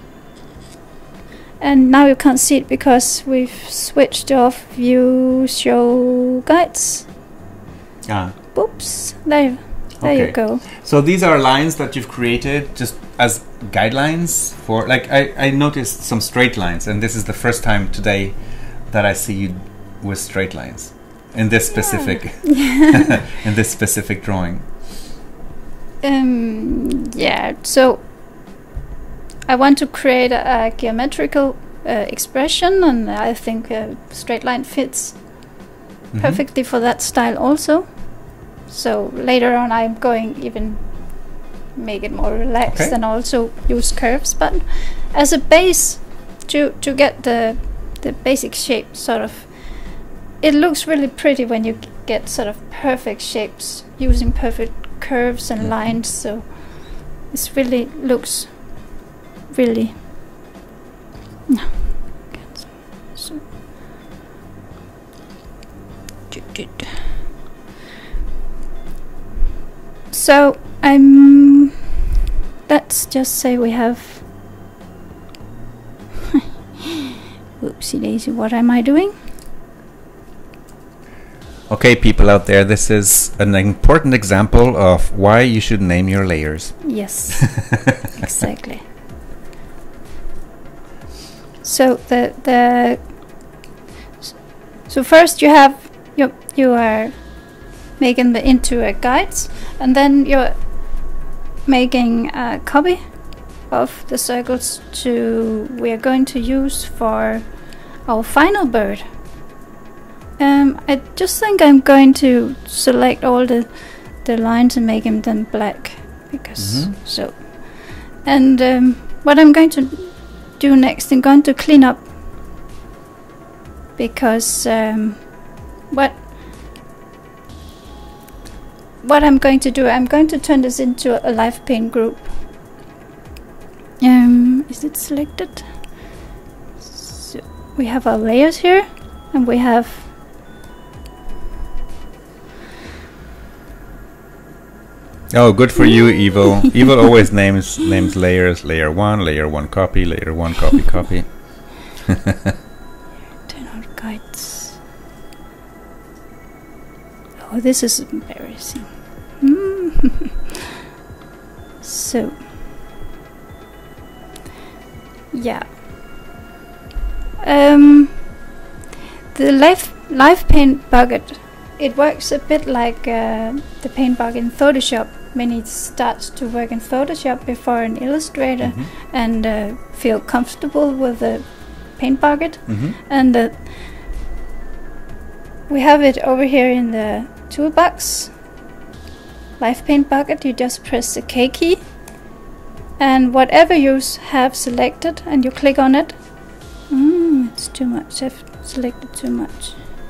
And now you can't see it because we've switched off View Show Guides. Ah. Oops, there, there Okay. you go. So these are lines that you've created just as guidelines for, like, I, I noticed some straight lines, and this is the first time today that I see you with straight lines in this specific in this specific drawing. Um, yeah, so I want to create a, a geometrical uh, expression, and I think a straight line fits Mhm. perfectly for that style also. So later on I'm going even make it more relaxed Okay. and also use curves, but as a base to to get the the basic shape sort of, it looks really pretty when you g- get sort of perfect shapes using perfect curves and Mhm. lines, so this really looks really no. Cancel. So So I'm let's just say we have whoopsie daisy, what am I doing? Okay, people out there, this is an important example of why you should name your layers. Yes. Exactly. So the the s- so first you have you you are making the into a guides, and then you're making a copy of the circles to we are going to use for our final bird. Um, I just think I'm going to select all the the lines and make them then black because Mhm. so. And um, what I'm going to do next, I'm going to clean up because um, what what I'm going to do, I'm going to turn this into a live paint group. Um, is it selected? So we have our layers here, and we have Oh, good for you, Evil. Evil always names names layers. Layer one, layer one copy, layer one copy, copy. turn on guides. Oh, this is embarrassing. Mm. So, yeah. Um, the live live paint bucket. It works a bit like uh, the paint bucket in Photoshop when it starts to work in Photoshop before an Illustrator Mhm. and uh, feel comfortable with the paint bucket. Mhm. And uh, we have it over here in the toolbox. Live paint bucket, you just press the K key, and whatever you s- have selected, and you click on it. Mm, it's too much. I've selected too much.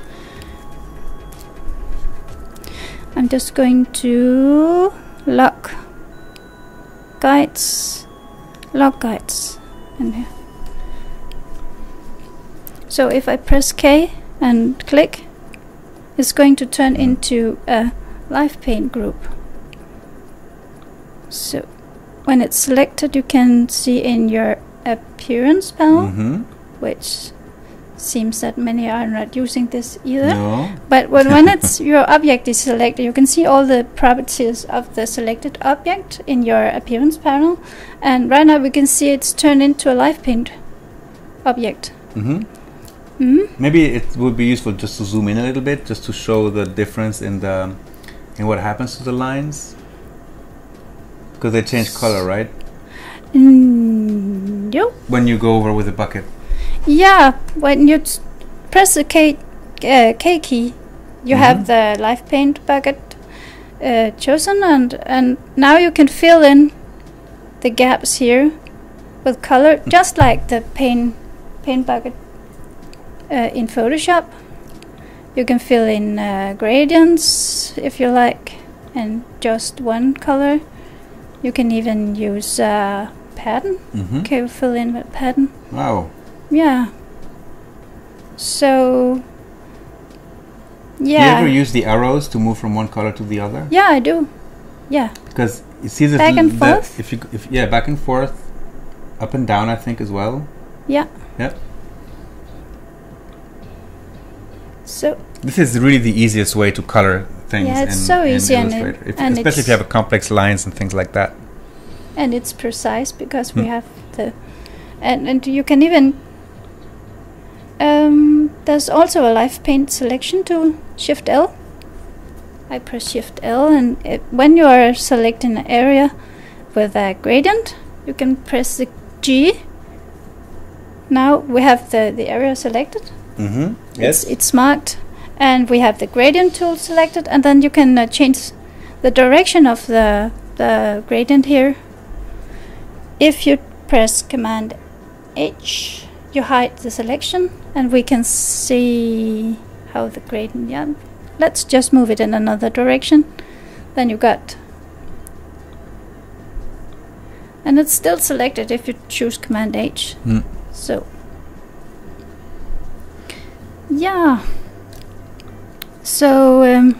I'm just going to lock guides, lock guides in here. So if I press K and click, it's going to turn into a live paint group. So when it's selected, you can see in your appearance panel, Mhm. which seems that many are not using this either. No. But when, when it's your object is selected, you can see all the properties of the selected object in your appearance panel. And right now we can see it's turned into a live paint object. Mhm. Mhm. Maybe it would be useful just to zoom in a little bit, just to show the difference in the in what happens to the lines, because they change color, right? Mm, yep. When you go over with the bucket. Yeah, when you t- press the K, uh, K key, you Mhm. have the live paint bucket uh, chosen, and, and now you can fill in the gaps here with color, just like the paint, paint bucket uh, in Photoshop. You can fill in uh, gradients if you like, and just one color. You can even use uh, pattern. Mhm. Okay, we'll fill in with pattern. Wow. Yeah. So Do you Yeah. ever use the arrows to move from one color to the other? Yeah, I do. Yeah. Because you see this Back and the- forth? If you if yeah, back and forth, up and down, I think as well. Yeah. Yeah. So This is really the easiest way to color things. Yeah, it's in, so in easy and it- Illustrator. If, and especially if it's- you have a complex lines and things like that. and it's precise because we Hmm. have the and and you can even um, there's also a live paint selection tool. Shift L. I press Shift L, and it, when you are selecting an area with a gradient, you can press the G. Now we have the the area selected. Mm-hmm. It's, it's marked, and we have the gradient tool selected, and then you can uh, change the direction of the the gradient here. If you press Command H, you hide the selection, and we can see how the gradient. Yeah, let's just move it in another direction. Then you got, and it's still selected if you choose Command H. Mm. So. Yeah. So, um,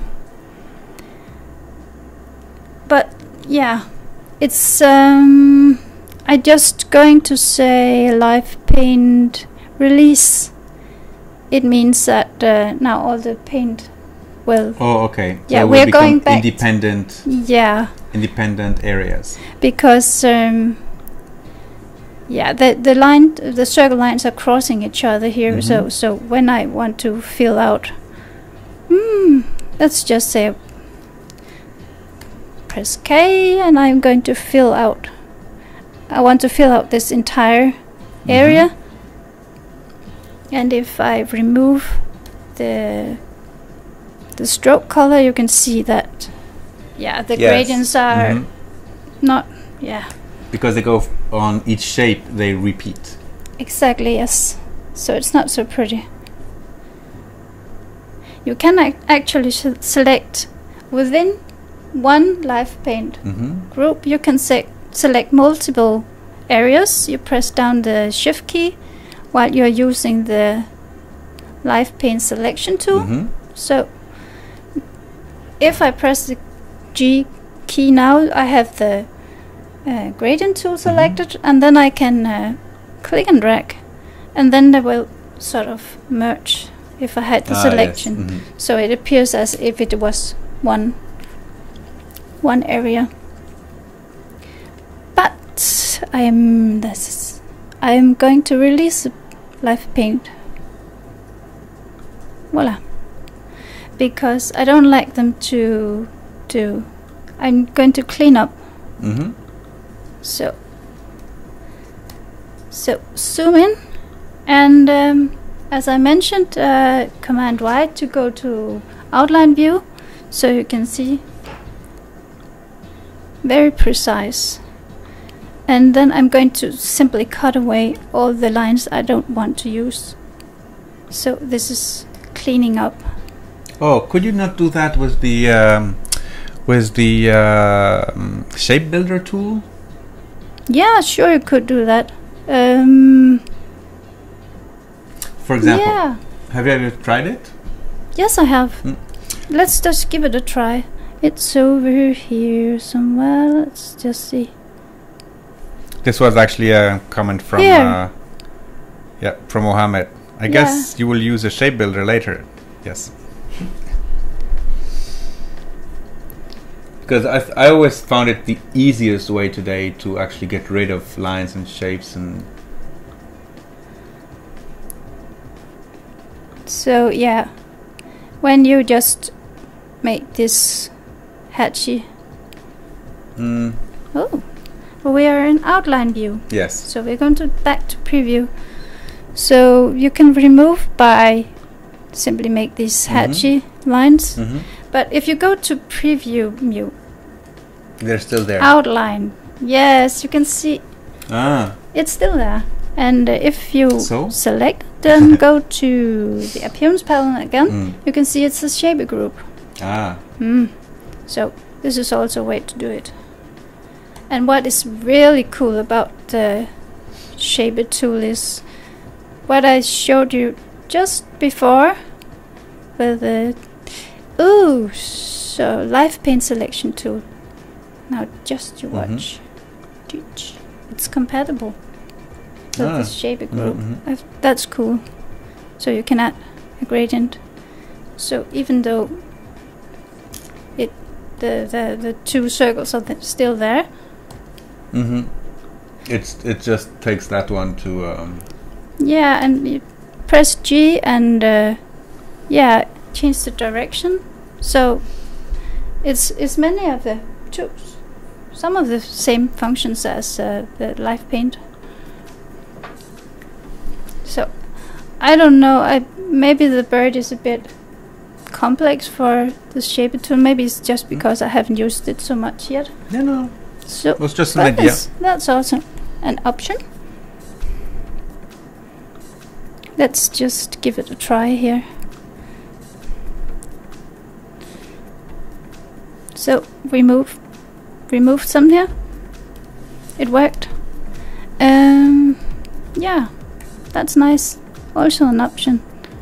but yeah, it's um, I just going to say live paint release. It means that uh, now all the paint will. Oh, okay. Yeah, it will we're become going back t- independent, Yeah, independent areas. because um, yeah, the the line, the circle lines are crossing each other here. Mhm. So so when I want to fill out, hmm, let's just say press K, and I'm going to fill out. I want to fill out this entire area, and if I remove the the stroke color, you can see that yeah, the Yes. gradients are Mhm. not yeah. Because they go f- on each shape, they repeat. Exactly, yes. So it's not so pretty. You can ac- actually se- select within one live paint Mm-hmm. group. You can se- select multiple areas. You press down the Shift key while you're using the live paint selection tool. Mm-hmm. So if I press the G key now, I have the uh, gradient tool selected, and then I can uh, click and drag, and then they will sort of merge if I had the Ah, selection. Yes. Mhm. So it appears as if it was one one area. But I'm this I'm going to release the live paint. Voila. Because I don't like them to to I'm going to clean up. Mm-hmm. So so zoom in, and um, as I mentioned, uh, Command Y to go to outline view, so you can see very precise. And then I'm going to simply cut away all the lines I don't want to use. So this is cleaning up. Oh, could you not do that with the um, with the uh, um, shape builder tool? Yeah, sure, you could do that. Um, For example, yeah. have you ever tried it? Yes, I have. Mm. Let's just give it a try. It's over here somewhere. Let's just see. This was actually a comment from Here. uh, yeah from Mohammed. I Yeah. guess you will use a shape builder later. Yes. Because I, th- I always found it the easiest way today to actually get rid of lines and shapes and So yeah, when you just make this hatchy. mm, Oh, we are in outline view. yes. So we're going to back to preview. So you can remove by simply make these Mhm. hatchy lines. Mm-hmm. But if you go to preview view, They're still there. outline, yes, you can see Ah, it's still there. And uh, if you So? select, then go to the appearance panel again, mm. you can see it's a shape group. ah. Mm. So this is also a way to do it. And what is really cool about the Shaper tool is what I showed you just before with the Ooh, so live paint selection tool. Now just you watch. Mm-hmm. It's compatible with ah. the shaper group. Mm-hmm. I've, that's cool. So you can add a gradient. So even though it the the, the two circles are th still there. Mm-hmm. It's it just takes that one to. Um, yeah, and you press G and uh, yeah, change the direction. So it's it's many of the tools, some of the same functions as uh, the live paint. So I don't know. I maybe the bird is a bit complex for the shaper tool. Maybe it's just because I haven't used it so much yet. Yeah, no. So it was just an idea. That's also an option. Let's just give it a try here. So remove, remove some here. It worked. Um, yeah, that's nice. Also an option.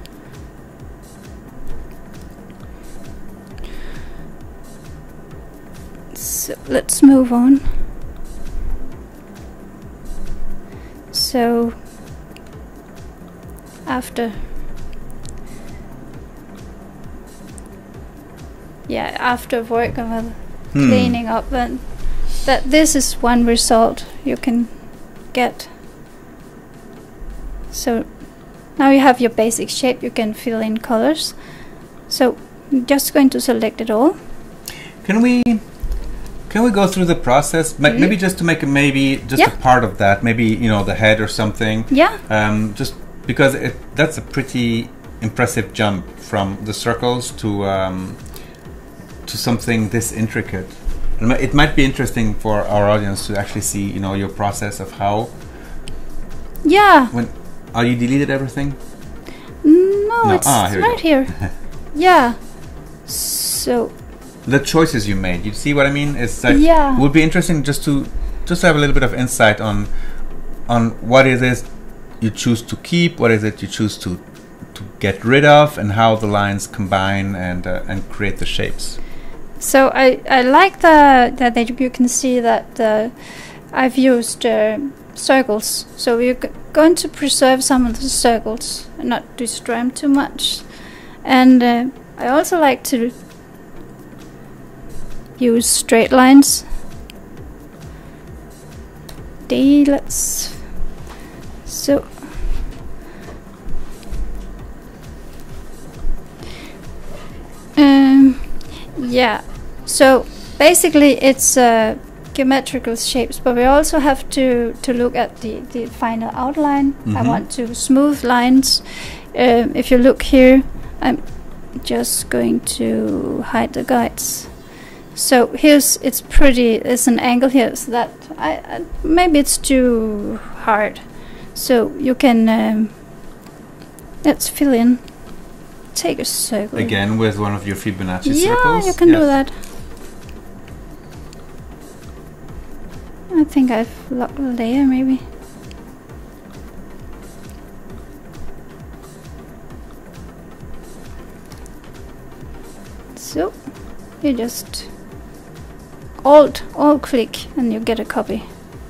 So let's move on. So after yeah after working with hmm. cleaning up, then that this is one result you can get. So now you have your basic shape. You can fill in colors. So I'm just going to select it all. Can we Can we go through the process? Ma mm-hmm. Maybe just to make a maybe just yeah. a part of that. Maybe, you know, the head or something. Yeah. Um, just because it, that's a pretty impressive jump from the circles to um, to something this intricate. And it might be interesting for our audience to actually see, you know, your process of how. Yeah. When oh, you deleted everything? No, no. it's ah, here right here. Yeah. So. The choices you made, you see what I mean? It's like yeah. it would be interesting just to just to have a little bit of insight on on what it is you choose to keep, what is it you choose to to get rid of, and how the lines combine and uh, and create the shapes. So I I like the that that you can see that uh, I've used uh, circles. So we're g going to preserve some of the circles and not destroy them too much. And uh, I also like to use straight lines. D, let's so um yeah, so basically it's uh, geometrical shapes, but we also have to to look at the the final outline. Mm-hmm. I want to smooth lines. Um, if you look here, I'm just going to hide the guides. So here's, it's pretty, there's an angle here, so that I, I maybe it's too hard. So you can um, let's fill in, take a circle again with one of your Fibonacci yeah, circles. Yeah, you can yes. do that. I think I've locked the layer maybe. So you just alt alt click and you get a copy.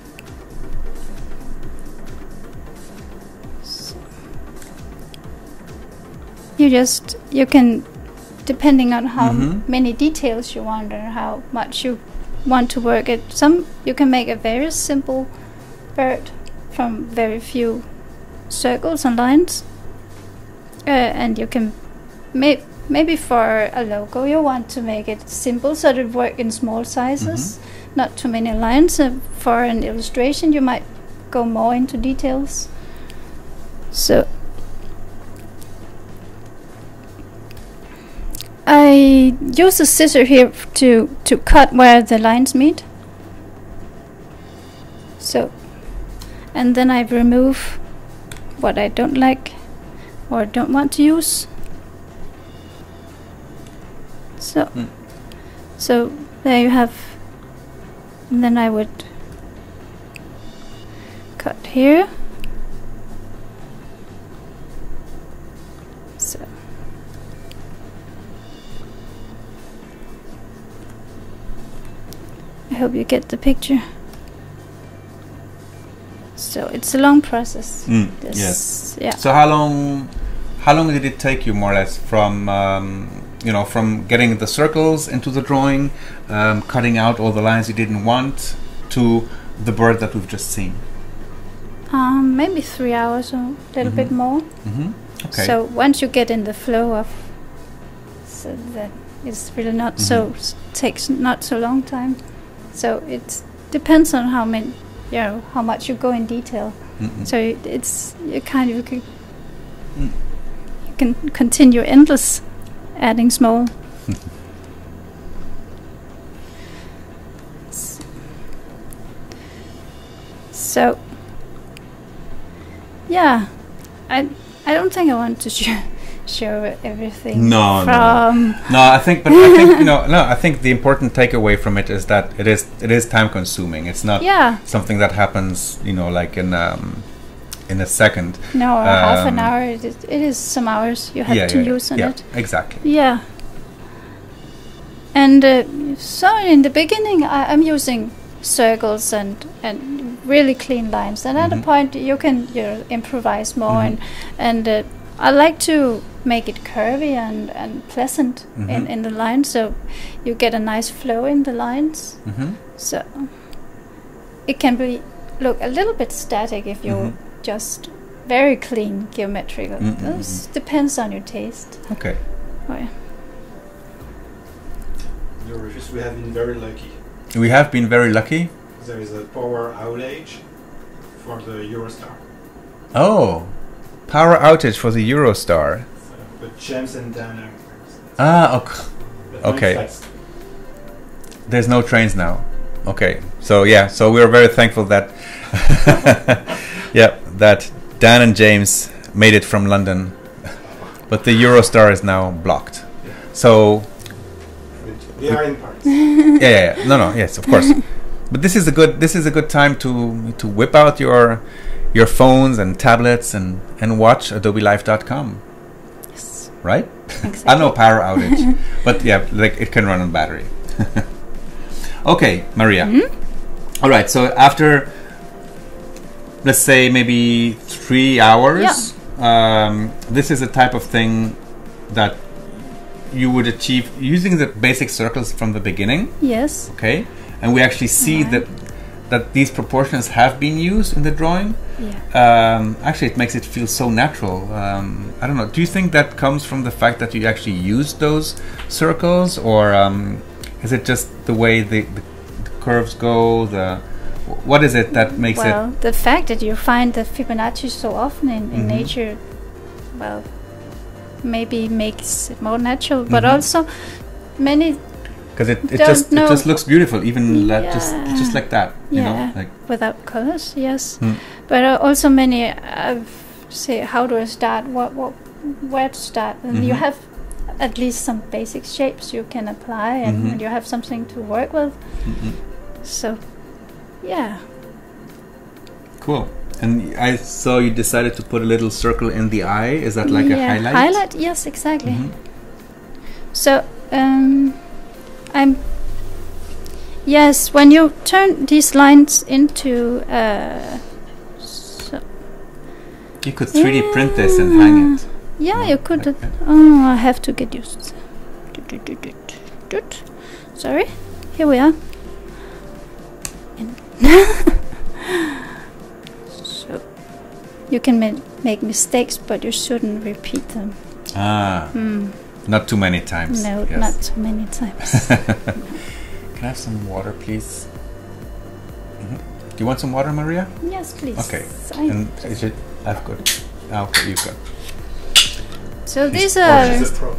So you just you can, depending on how mm-hmm. many details you want or how much you want to work it. Some you can make a very simple bird from very few circles and lines, uh, and you can make. Maybe for a logo you want to make it simple so that it works in small sizes, mm-hmm. not too many lines. Uh, for an illustration you might go more into details. So I use a scissor here to, to cut where the lines meet. So, and then I remove what I don't like or don't want to use. So, mm. so there you have, and then I would cut here. So, I hope you get the picture. So it's a long process. Mm, This- yes. Yeah. So how long, how long did it take you, more or less, from um, you know, from getting the circles into the drawing, um, cutting out all the lines you didn't want, to the bird that we've just seen? Um, maybe three hours or a little Mhm. bit more. Mm-hmm. Okay. So once you get in the flow of, so that it's really not so Mhm. s- takes not so long time. So it depends on how many, you know, how much you go in detail. Mm-mm. So it- it's you kind of you can, Mm. you can continue endless adding small. S- So yeah, I I don't think I want to show show everything No, no, no. from No, I think, but I think you know, no, I think the important takeaway from it is that it is it is time consuming. It's not yeah something that happens, you know, like in um, in a second. no half an Um, hour. It is, it is some hours you have yeah, to yeah, use on yeah, it. exactly. Yeah. And uh, so in the beginning, I, I'm using circles and and really clean lines. And at Mhm. a point, you can you know, improvise more. Mhm. And and uh, I like to make it curvy and and pleasant in Mhm. in the lines, so you get a nice flow in the lines. Mm-hmm. So it can be look a little bit static if you Mhm. just very clean geometrical. Mm, mm, This depends on your taste. Okay. Oh, yeah. The reviews, we have been very lucky. We have been very lucky. There is a power outage for the Eurostar. Oh, power outage for the Eurostar. So, but James and Dana. Ah, okay. but no Okay. flights. There's no trains now. Okay, so yeah, so we're very thankful that, yeah, that Dan and James made it from London, but the Eurostar is now blocked. So But we are in parts. yeah, yeah, yeah. no, no, yes, of course. But this is a good this is a good time to to whip out your your phones and tablets and and watch Adobe Live dot com, Yes. right? Exactly. I know power outage, but yeah, like it can run on battery. Okay, Maria. Mhm. All right. So after, let's say maybe three hours, um, this is a type of thing that you would achieve using the basic circles from the beginning. Yes. Okay, and we actually see Right. that that these proportions have been used in the drawing. Yeah. Um, actually, it makes it feel so natural. Um, I don't know. Do you think that comes from the fact that you actually used those circles, or um, is it just the way the, the, the curves go? The what is it that makes well, it? the fact that you find the Fibonacci so often in, in Mhm. nature, well, maybe makes it more natural. But Mhm. also, many Because it, it don't just it know. just looks beautiful, even like just Yeah. just like that. You Yeah. know, like without colors, yes. Hmm. But uh, also many uh, say, how do I start? What what where to start? And you Mhm. have at least some basic shapes you can apply, and, Mhm. and you have something to work with. mm-mm. So, yeah. Cool. And I saw you decided to put a little circle in the eye. Is that like a Yeah, highlight? Highlight, yes, exactly. Mhm. So, um, I'm. Yes, when you turn these lines into. Uh, so You could three D print this and hang it. Yeah, you could. Okay. Oh, I have to get used. Doot, doot, doot, doot, doot. Sorry. Here we are. And so you can ma- make mistakes, but you shouldn't repeat them. Ah, Hmm. not too many times. No, yes. not too many times. Can I have some water, please? Mhm. Do you want some water, Maria? Yes, please. Okay. I- And is it? I've got. Ah, okay, you've got. so these Or are. She's a pro.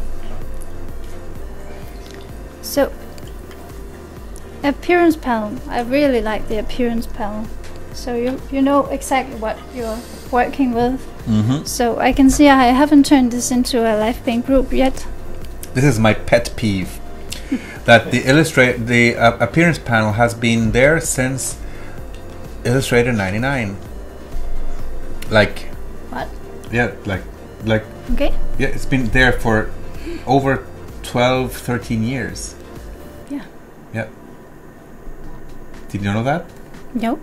So, appearance panel. I really like the appearance panel. So you you know exactly what you're working with. Mm-hmm. So I can see I haven't turned this into a live paint group yet. This is my pet peeve. That the illustrate the uh, appearance panel has been there since Illustrator ninety-nine. Like, What? yeah, like, like, Okay. yeah, it's been there for over twelve, thirteen years. Yeah. Yeah. Did you know that? No.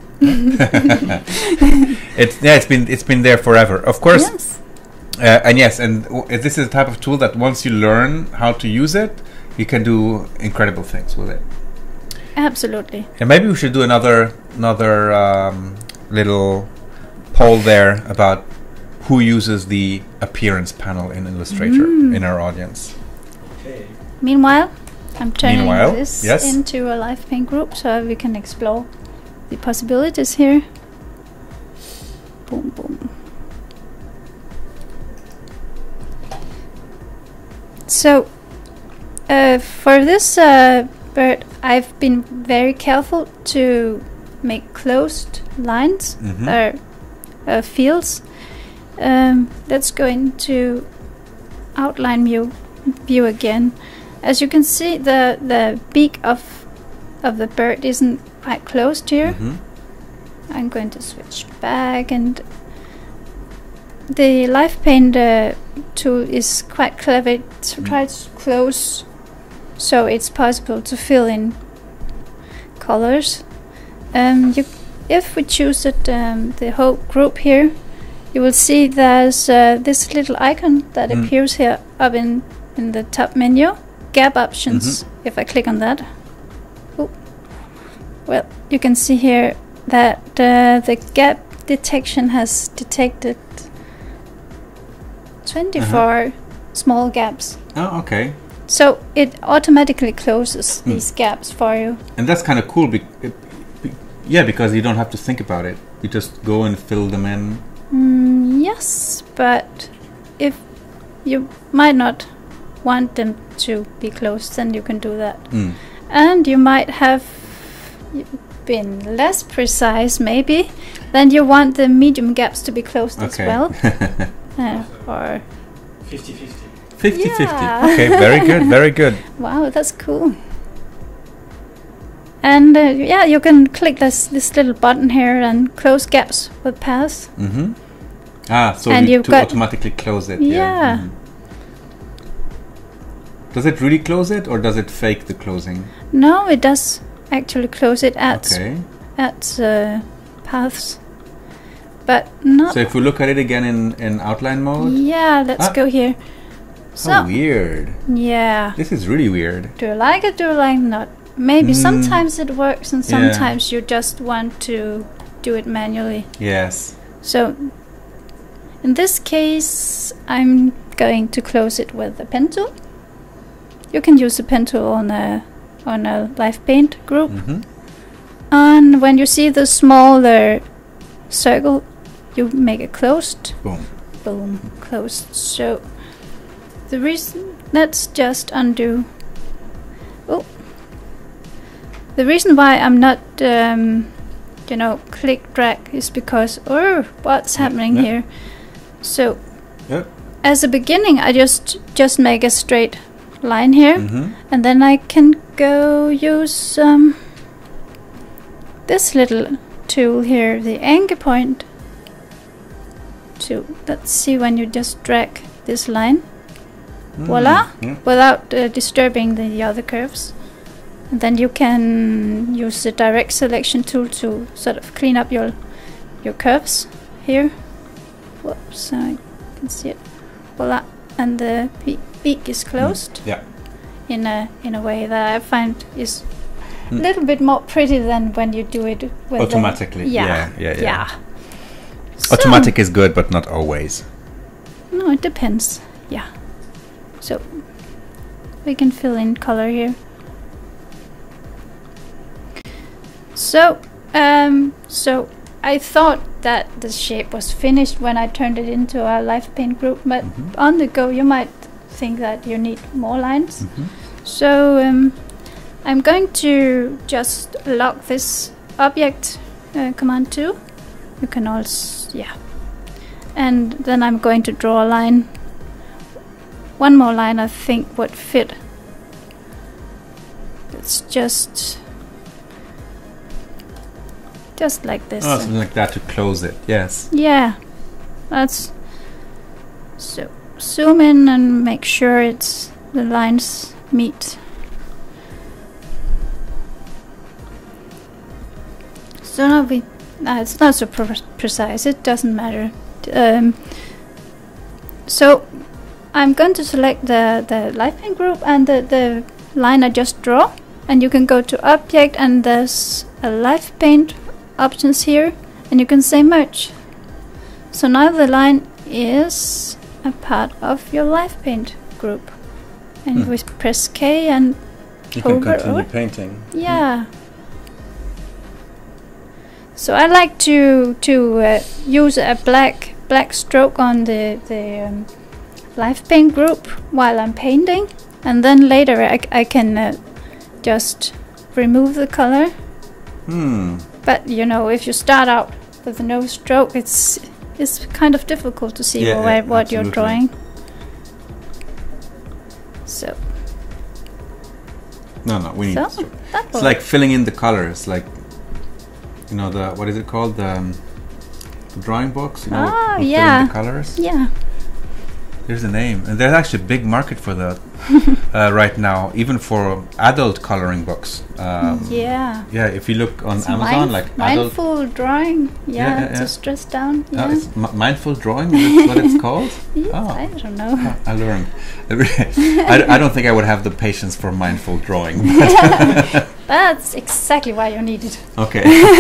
It's yeah, it's been it's been there forever. Of course. Yes. Uh, and yes, and w- this is the type of tool that once you learn how to use it, you can do incredible things with it. Absolutely. And maybe we should do another another um, little poll there about who uses the appearance panel in Illustrator Mm. in our audience. Okay. Meanwhile, I'm turning Meanwhile, this yes. into a live paint group so we can explore the possibilities here. Boom, boom. So, uh, for this uh, bird, I've been very careful to make closed lines Mhm. or uh, fields. Um, let's go into outline view, view again. As you can see, the the beak of of the bird isn't quite closed here. Mhm. I'm going to switch back, and the live paint uh, tool is quite clever. It Mm. tries to close so it's possible to fill in colors. Um, you, if we choose it, um, the whole group here, you will see there's uh, this little icon that Mm. appears here up in, in the top menu. Gap options. Mhm. If I click on that, oh, well, you can see here that uh, the gap detection has detected twenty-four small gaps. Oh, okay. So it automatically closes Mm. these gaps for you. And that's kind of cool. Be- it, be- yeah, because you don't have to think about it. You just go and fill them in. Mm, yes, but if you might not want them to be closed, then you can do that. Mm. And you might have been less precise, maybe, then you want the medium gaps to be closed as Okay. well. Uh, or fifty-fifty. fifty-fifty. Yeah. Okay, very good, very good. wow, that's cool. And uh, yeah, you can click this this little button here and close gaps with paths. Mm-hmm. Ah, so And you you've to got- automatically close it. Yeah. Mhm. Does it really close it, or does it fake the closing? No, it does actually close it at Okay. at uh, paths, but not. So if we look at it again in, in outline mode, Yeah, let's Ah. go here. So how weird. yeah, This is really weird. do you like it? Do you like not? Maybe Mm. sometimes it works, and Yeah. sometimes you just want to do it manually. Yes. So in this case, I'm going to close it with a pen tool. You can use a pen tool on a on a live paint group. Mm-hmm. And when you see the smaller circle, you make it closed. Boom. Boom, closed. So the reason, let's just undo. Oh, the reason why I'm not, um, you know, click drag is because oh, what's happening yeah. here? So Yep. as a beginning, I just just make a straight line here, Mm-hmm. and then I can go use um, this little tool here, the anchor point. To let's see when you just drag this line, voila, Yeah. without uh, disturbing the other curves. And then you can use the direct selection tool to sort of clean up your your curves here. Whoops, I can see it. Voila, and the be- beak is closed Yeah. in a in a way that I find is a Mm. little bit more pretty than when you do it with the- Automatically. yeah, Yeah, yeah, yeah. So- Automatic is good, but not always. No, it depends. Yeah. So we can fill in color here. So, um, so I thought that the shape was finished when I turned it into a live paint group, but Mhm. on the go you might think that you need more lines. Mhm. So um, I'm going to just lock this object uh, command two. You can also, yeah. And then I'm going to draw a line. One more line I think would fit. It's just, just like this. Oh, something like that to close it. Yes. Yeah, that's, so zoom in and make sure it's the lines meet. So now we, uh, it's not so pre precise, it doesn't matter. Um, so I'm going to select the, the live paint group and the, the line I just draw, and you can go to object and there's a live paint options here, and you can say merge. So now the line is a part of your live paint group, and Hmm. we press K and You can Over, continue over. painting. yeah. So I like to to uh, use a black black stroke on the the um, live paint group while I'm painting, and then later I, c- I can uh, just remove the color. Hmm. But you know, if you start out with no stroke, it's it's kind of difficult to see Yeah, where, yeah, what you're absolutely. drawing. So No, no, we need. So, stroke. that It's will- like filling in the colors, like you know the what is it called, the, um, the drawing box. You know, Ah, we fill in yeah. the colors. yeah. There's a name, and there's actually a big market for that uh, right now, even for adult coloring books. Um, Yeah. Yeah, if you look on It's Amazon, mind- like adult. mindful drawing. Yeah, Yeah, yeah, to yeah. stress down. Uh, Yeah. it's m- mindful drawing. Is that what it's called? Yes, oh. I don't know. I learned. I, d- I don't think I would have the patience for mindful drawing. But That's exactly why you need it. okay.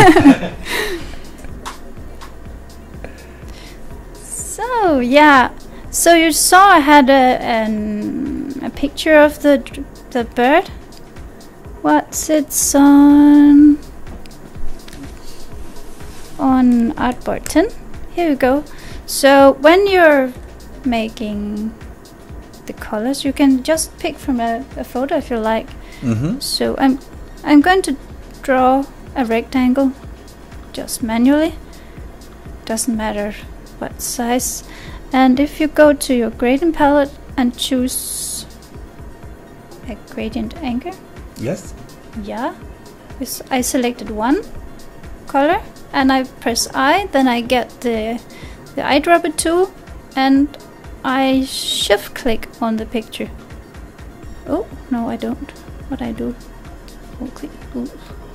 So yeah, so you saw I had a an, a picture of the dr- the bird. What's it's on on Artboard ten? Here we go. So when you're making the colors, you can just pick from a, a photo if you like. Mm-hmm. So I'm I'm going to draw a rectangle just manually. Doesn't matter what size. And if you go to your gradient palette and choose a gradient anchor, Yes. yeah, this- I selected one color and I press I, then I get the the eyedropper tool and I shift click on the picture. Oh no, I don't. What I do? Oh, click. Ooh.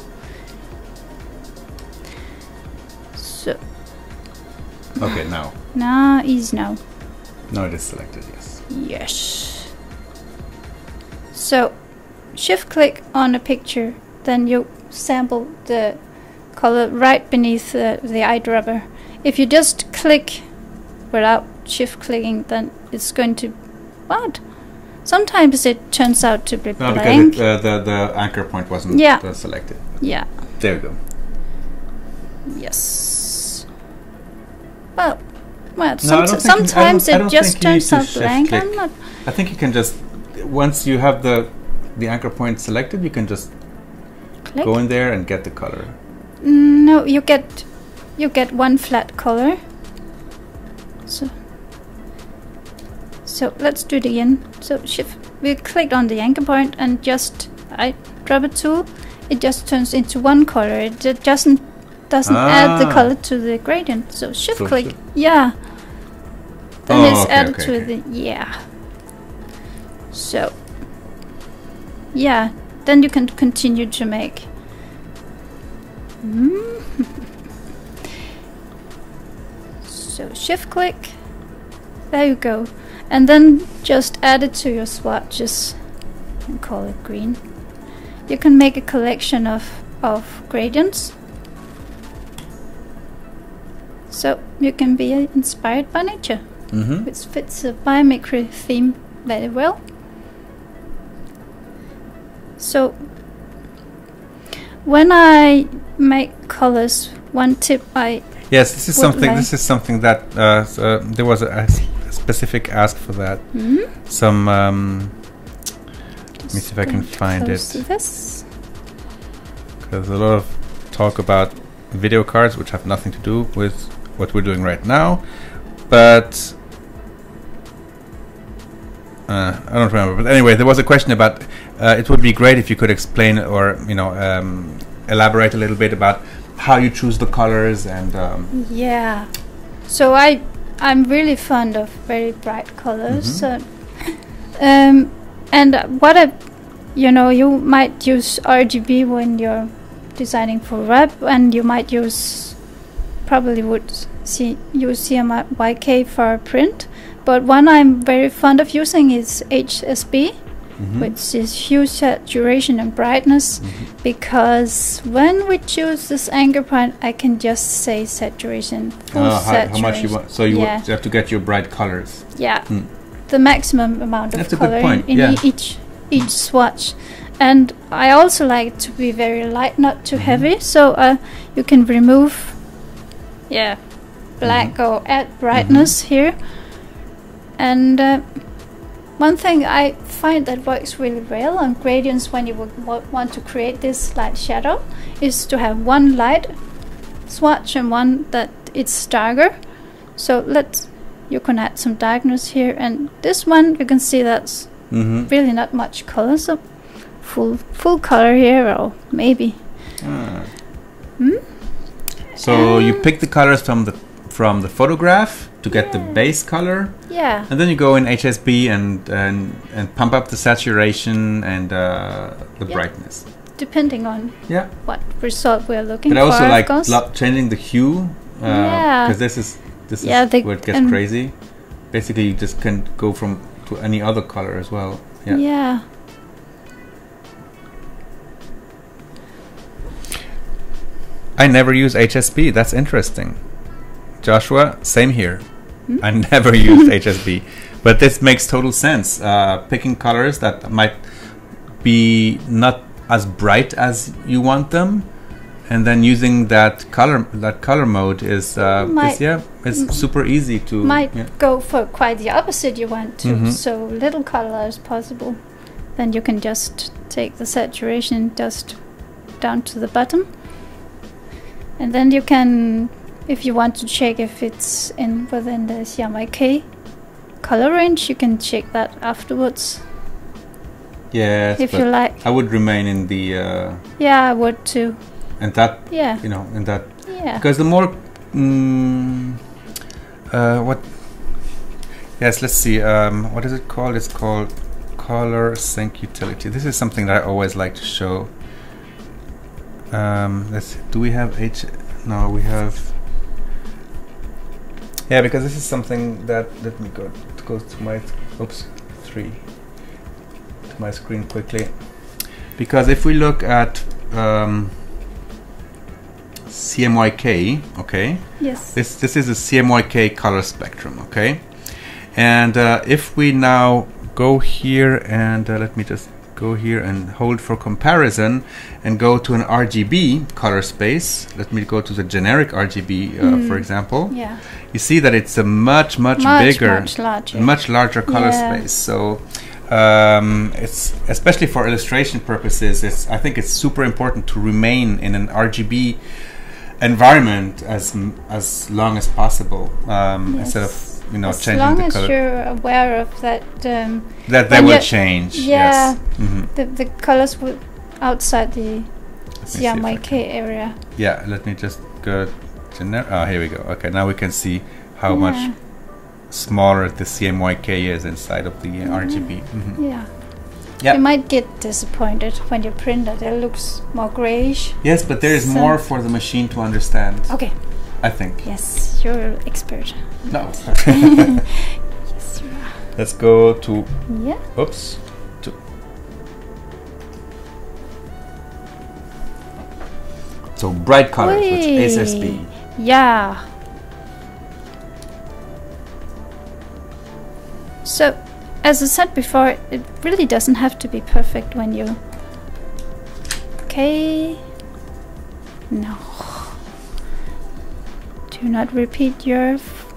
So Okay. Now. now is now. No, it is selected. Yes. Yes. So, shift click on a picture, then you sample the color right beneath the, the eyedropper. If you just click without shift clicking, then it's going to what? Sometimes it turns out to be No, because blank. it, uh, the the anchor point wasn't Yeah. uh, selected. Yeah. There we go. Yes. Well, well. No, I Some don't think you- I sometimes don't- I it don't just think you need turns to out shift blank. I'm click. not. I think you can just once you have the the anchor point selected, you can just Click. go in there and get the color. No, you get you get one flat color. So so let's do it again. So shift. We clicked on the anchor point and just I drop it tool. It just turns into one color. It ju- doesn't doesn't add the Ah. color to the gradient. So shift So click. shi- Yeah. Then Oh, it's okay, added okay, to okay. the yeah. So yeah, then you can continue to make. Mm. So shift click, there you go, and then just add it to your swatches and call it green. You can make a collection of, of gradients, so you can be uh, inspired by nature, Mm-hmm. which fits the biomimicry theme very well. So when I make colors, one tip I Yes, this is Would something. like- This is something that uh, s- uh, there was a, a s- a specific ask for that. hmm, Some. Um, let me see if I can find close it. to this. There's a lot of talk about video cards, which have nothing to do with what we're doing right now. But uh, I don't remember. But anyway, there was a question about. Uh, it would be great if you could explain or you know um, elaborate a little bit about how you choose the colors and. Um, Yeah. So I I'm really fond of very bright colors. Mhm. So, um, and uh, what a you know you might use R G B when you're designing for web, and you might use, probably would see use C M Y K for print. But one I'm very fond of using is H S B, mm-hmm. which is hue, saturation, and brightness. Mm-hmm. Because when we choose this anchor point, I can just say saturation, full uh, how, saturation. how much you want? So you, yeah. want, you have to get your bright colors. Yeah, mm. the maximum amount of That's a color good point. in, in yeah. e each each swatch. And I also like it to be very light, not too mm-hmm. heavy. So uh, you can remove, yeah, black mm-hmm. or add brightness mm-hmm. here. And uh, one thing I find that works really well on gradients when you would w want to create this light shadow is to have one light swatch and one that it's darker. So let's, you can add some darkness here, and this one you can see that's mm-hmm. really not much color, so full full color here, or maybe. Ah. Hmm? So um, you pick the colors from the from the photograph to get yeah. the base color. Yeah. And then you go in H S B and and, and pump up the saturation and uh, the yeah. brightness. Depending on yeah. what result we're looking but for. But I also like lo- changing the hue. Uh, yeah. Because this is this yeah, is the where it gets crazy. Basically, you just can go from to any other color as well. Yeah. Yeah. I never use H S B. That's interesting. Joshua, same here. Hmm? I never use H S B, but this makes total sense. Uh, picking colors that might be not as bright as you want them, and then using that color that color mode is, uh, might is yeah, it's super easy to might yeah. go for quite the opposite you want to. Mm-hmm. So little color as possible. Then you can just take the saturation just down to the bottom, and then you can, if you want to check if it's in within the C M Y K color range, you can check that afterwards. Yes, if but you like. I would remain in the. Uh, yeah, I would too. And that, yeah, you know, in that. Yeah. Because the more, mm, uh, what? Yes, let's see. Um, what is it called? It's called Color Sync Utility. This is something that I always like to show. Um, let's. Do we have H? No, we have. Yeah, because this is something that, let me go to go to my, oops, three, to my screen quickly. Because if we look at um, C M Y K, okay? Yes. This, this is a C M Y K color spectrum, okay? And uh, if we now go here and uh, let me just go here and hold for comparison and go to an R G B color space. Let me go to the generic R G B, uh, mm. for example. Yeah. You see that it's a much, much, much bigger, much larger, much larger color yeah. space. So um, it's especially for illustration purposes. It's I think it's super important to remain in an R G B environment as m as long as possible um, yes. instead of you know as changing long the as color. You're aware of that. Um, that they will change. Yeah. Yes. Mm-hmm. The the colors will outside the C M Y K area. Yeah. Let me just go. Oh, here we go. Okay, now we can see how yeah. much smaller the C M Y K is inside of the uh, mm-hmm. R G B. Mm-hmm. Yeah. Yeah. You might get disappointed when you print that it looks more grayish. Yes, but there is so more for the machine to understand. Okay. I think. Yes, you're an expert. No. Yes, you are. Let's go to. Yeah. Oops. To so bright colors, which is H S B. Yeah. So, as I said before, it really doesn't have to be perfect when you. Okay. No. Do not repeat your. F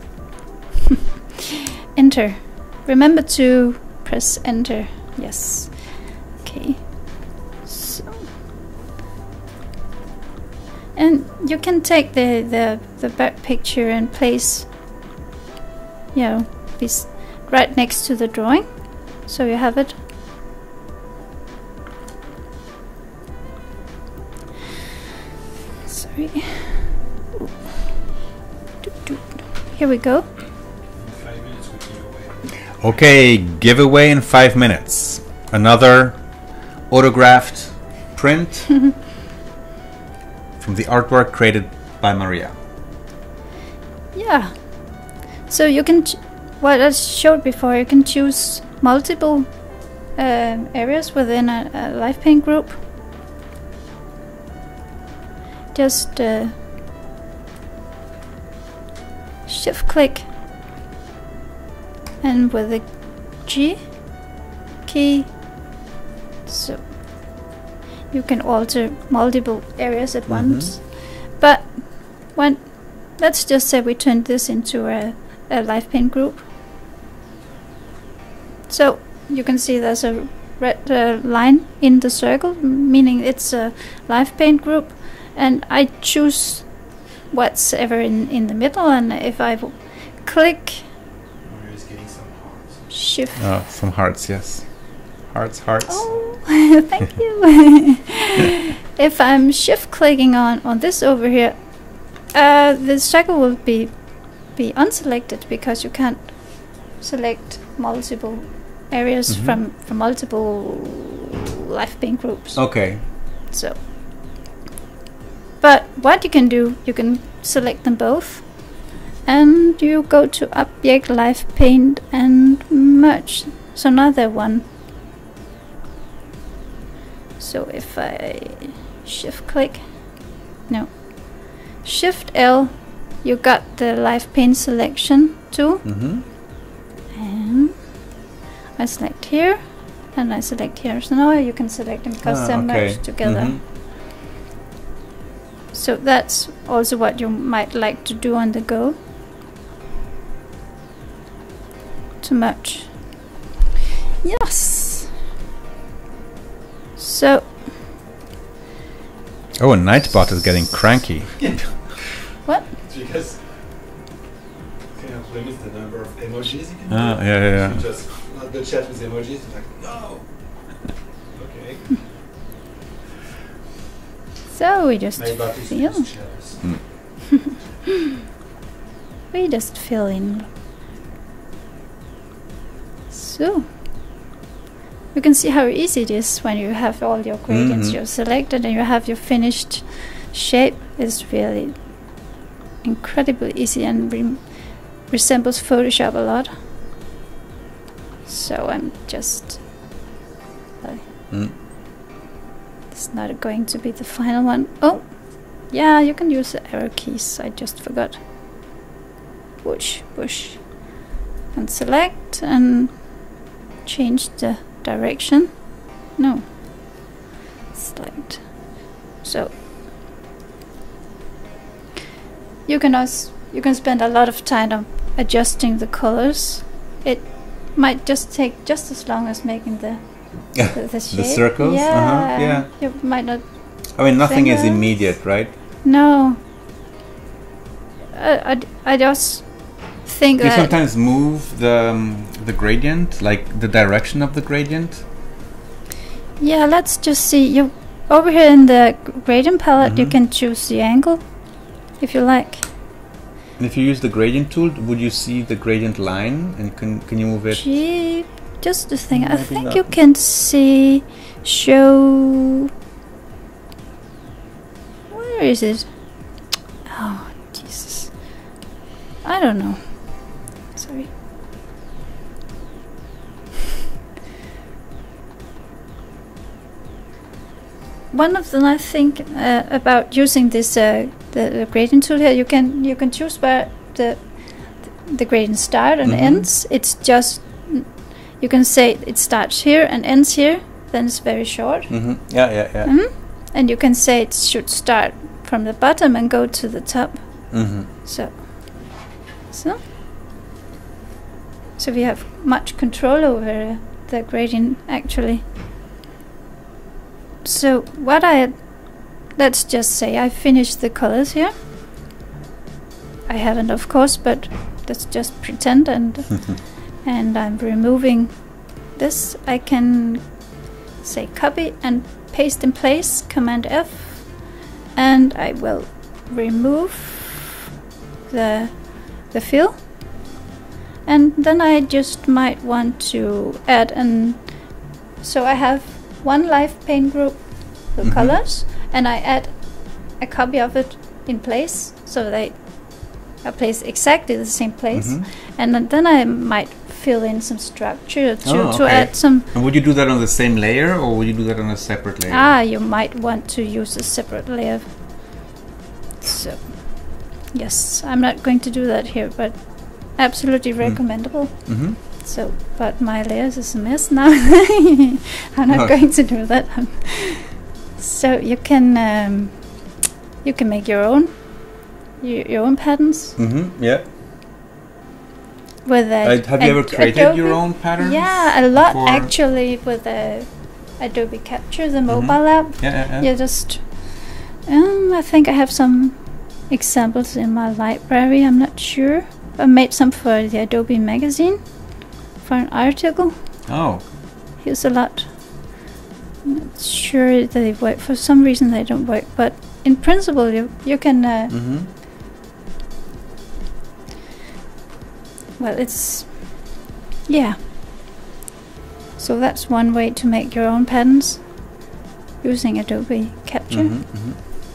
enter. Remember to press enter. Yes. Okay. So. And you can take the the the bird picture and place. You know, this right next to the drawing, so you have it. Sorry. Here we go. Five minutes we give away. Okay, giveaway in five minutes. Another autographed print from the artwork created by Maria. Yeah. So you can, ch- what I showed before, you can choose multiple um, areas within a, a live paint group. Just uh, shift click, and with the G key, so you can alter multiple areas at Mhm. once. But when, let's just say we turn this into a, a live paint group. So you can see there's a red uh, line in the circle, m- meaning it's a live paint group, and I choose what's ever in, in the middle, and if I w- click Maria's getting some hearts. shift. Oh, some hearts, yes. Hearts, hearts. Oh, thank you. If I'm shift clicking on, on this over here, uh, the circle will be be unselected because you can't select multiple areas Mhm. from, from multiple live paint groups. Okay. So, but what you can do, you can select them both, and you go to Object, Live Paint, and Merge. So another one. So if I shift click, no, shift L, you got the live paint selection tool, Mm-hmm. and I select here, and I select here. So now you can select them because Ah, they're okay. merged together. Mhm. So that's also what you might like to do on the go. To merge. Yes. So Oh, and Nightbot is getting cranky. what? It's because kind of limits the number of emojis you can Ah, do. yeah, yeah, yeah. You just not the chat with emojis. It's like no. Okay. So we just Maybe about to fill. use chairs. We just fill in. So you can see how easy it is when you have all your gradients Mhm. you've selected and you have your finished shape. It's really incredibly easy and rem- resembles Photoshop a lot. So I'm just Mm. it's not going to be the final one. Oh, yeah, you can use the arrow keys. I just forgot. Push, push, and select and change the direction. No, select. So you can also you can spend a lot of time on adjusting the colors. It might just take just as long as making the the, the shape. The circles? Yeah, Uh-huh, yeah. You might not. I mean, nothing is Fingers. immediate, right? No. I, I, d- I just think Do you that. sometimes move the um, the gradient, like the direction of the gradient? Yeah, let's just see. You over here in the gradient palette, you Mhm. can choose the angle if you like. And if you use the gradient tool, would you see the gradient line? And can can you move it? Gee, just the thing. I Maybe think not. you can see. Show. Where is it? Oh, Jesus. I don't know. Sorry. One of the nice thing uh, about using this uh, the, the gradient tool here, you can you can choose where the the gradient start and Mhm. ends. It's just you can say it starts here and ends here. Then it's very short. Mm-hmm. Yeah, yeah, yeah. Mhm. And you can say it should start from the bottom and go to the top. Mm-hmm. So, so, so we have much control over the gradient actually. So what I, let's just say I finished the colors here. I haven't, of course, but let's just pretend, and and I'm removing this. I can say copy and paste in place, Command F, and I will remove the the fill, and then I just might want to add an. So I have one live paint group, the Mhm. colors, and I add a copy of it in place, so they are placed exactly the same place, Mhm. and then- then I might fill in some structure to, Oh, to okay. add some. And would you do that on the same layer, or would you do that on a separate layer? Ah, you might want to use a separate layer. So, yes, I'm not going to do that here, but absolutely recommendable. Mm-hmm. So, but my layers is a mess now. I'm not Okay. going to do that. So you can um, you can make your own your, your own patterns Mm-hmm. Yeah. with a. Uh, have you ever Ad- created your Adobe. own patterns? Yeah, a lot before? actually with the Adobe Capture, the Mhm. mobile app. Yeah, yeah, yeah. You just. Um, I think I have some examples in my library. I'm not sure. I made some for the Adobe magazine for an article. Oh. Here's a lot. I'm not sure they work. For some reason they don't work, but in principle you you can. Uh, Mm-hmm. well, it's yeah. So that's one way to make your own patterns using Adobe Capture. Mm-hmm. Mm-hmm.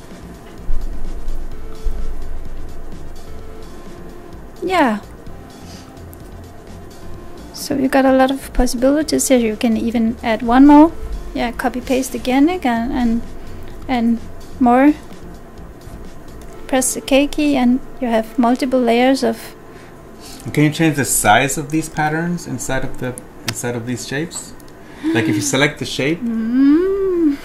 Yeah. So you got a lot of possibilities here. You can even add one more. Yeah, copy paste again again and and more. Press the K key and you have multiple layers of. Can you change the size of these patterns inside of the inside of these shapes? Like if you select the shape. Mm.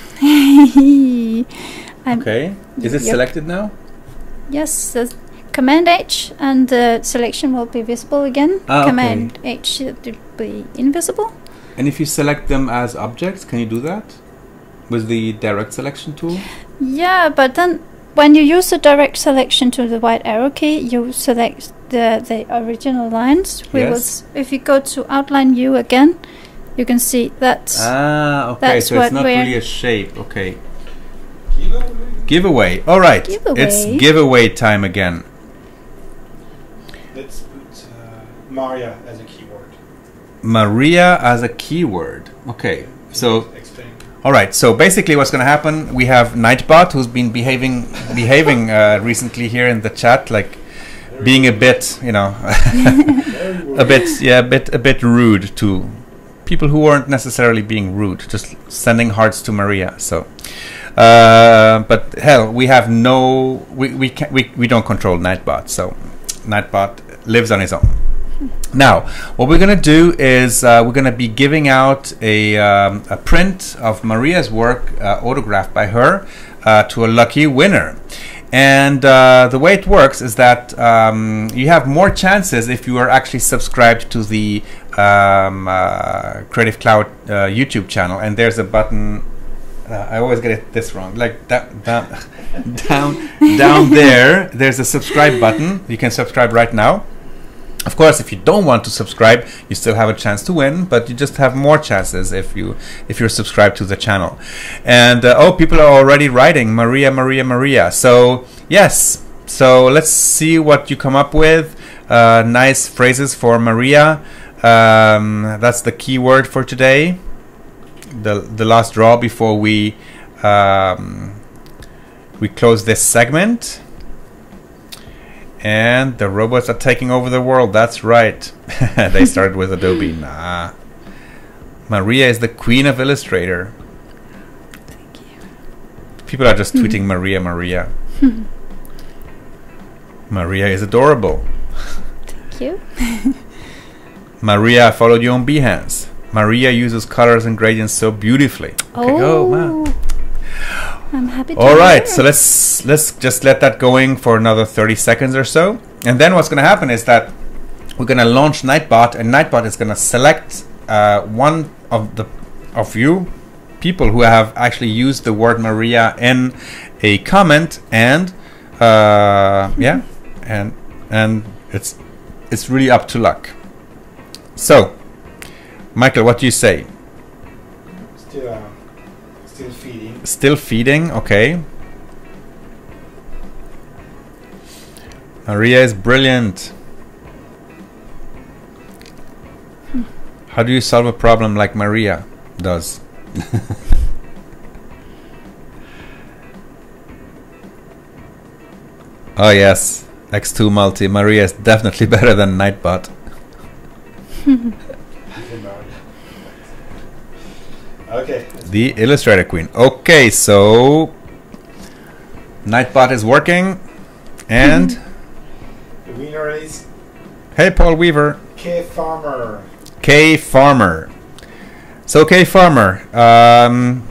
I'm- Okay. Is it Yep. selected now? Yes, the Command H and the selection will be visible again. Ah, Command H should be invisible. And if you select them as objects, can you do that with the direct selection tool? Yeah, but then when you use the direct selection to the white arrow key, you select the the original lines. We will Yes. s- if you go to outline view again, you can see that's Ah, okay. That's So it's what not we're- really a shape. Okay. Giveaway? Giveaway. All right. Giveaway. It's giveaway time again. Let's put uh, Maria as a keyword. Maria as a keyword. Okay. So Explain. all right. So basically, what's going to happen? We have Nightbot, who's been behaving behaving uh, recently here in the chat, like being a bit, you know, a bit, yeah, a bit, a bit rude to people who weren't necessarily being rude, just sending hearts to Maria. So, uh, but hell, we have no, we we can we we don't control Nightbot, so Nightbot lives on his own. Now, what we're gonna do is uh, we're gonna be giving out a um, a print of Maria's work, uh, autographed by her, uh, to a lucky winner. And uh, the way it works is that um, you have more chances if you are actually subscribed to the um, uh, Creative Cloud uh, YouTube channel. And there's a button. Uh, I always get it this wrong. Like that, down, down, down there. There's a subscribe button. You can subscribe right now. Of course, if you don't want to subscribe, you still have a chance to win, but you just have more chances if you if you're subscribed to the channel. And uh, oh, people are already writing Maria, Maria, Maria. So yes, so let's see what you come up with. Uh, nice phrases for Maria. Um, that's the keyword for today. The the last draw before we um, we close this segment. And the robots are taking over the world. That's right. They started with Adobe. Nah. Maria is the queen of Illustrator. Thank you. People are just tweeting Maria, Maria. Maria is adorable. Thank you. Maria, I followed you on Behance. Maria uses colors and gradients so beautifully. Okay, Oh, go, man. I'm happy to All right, hear. so let's let's just let that going for another thirty seconds or so, and then what's going to happen is that we're going to launch Nightbot, and Nightbot is going to select uh, one of the of you people who have actually used the word Maria in a comment, and uh, yeah, and and it's it's really up to luck. So, Michael, what do you say? Still, uh, still feeding. Still feeding, okay. Maria is brilliant. How do you solve a problem like Maria does? Oh yes, X two Multi. Maria is definitely better than Nightbot. Okay. The Illustrator Queen. Okay, so Nightbot is working, and The winner is hey, Paul Weaver, K Farmer. K Farmer. So K Farmer. Um,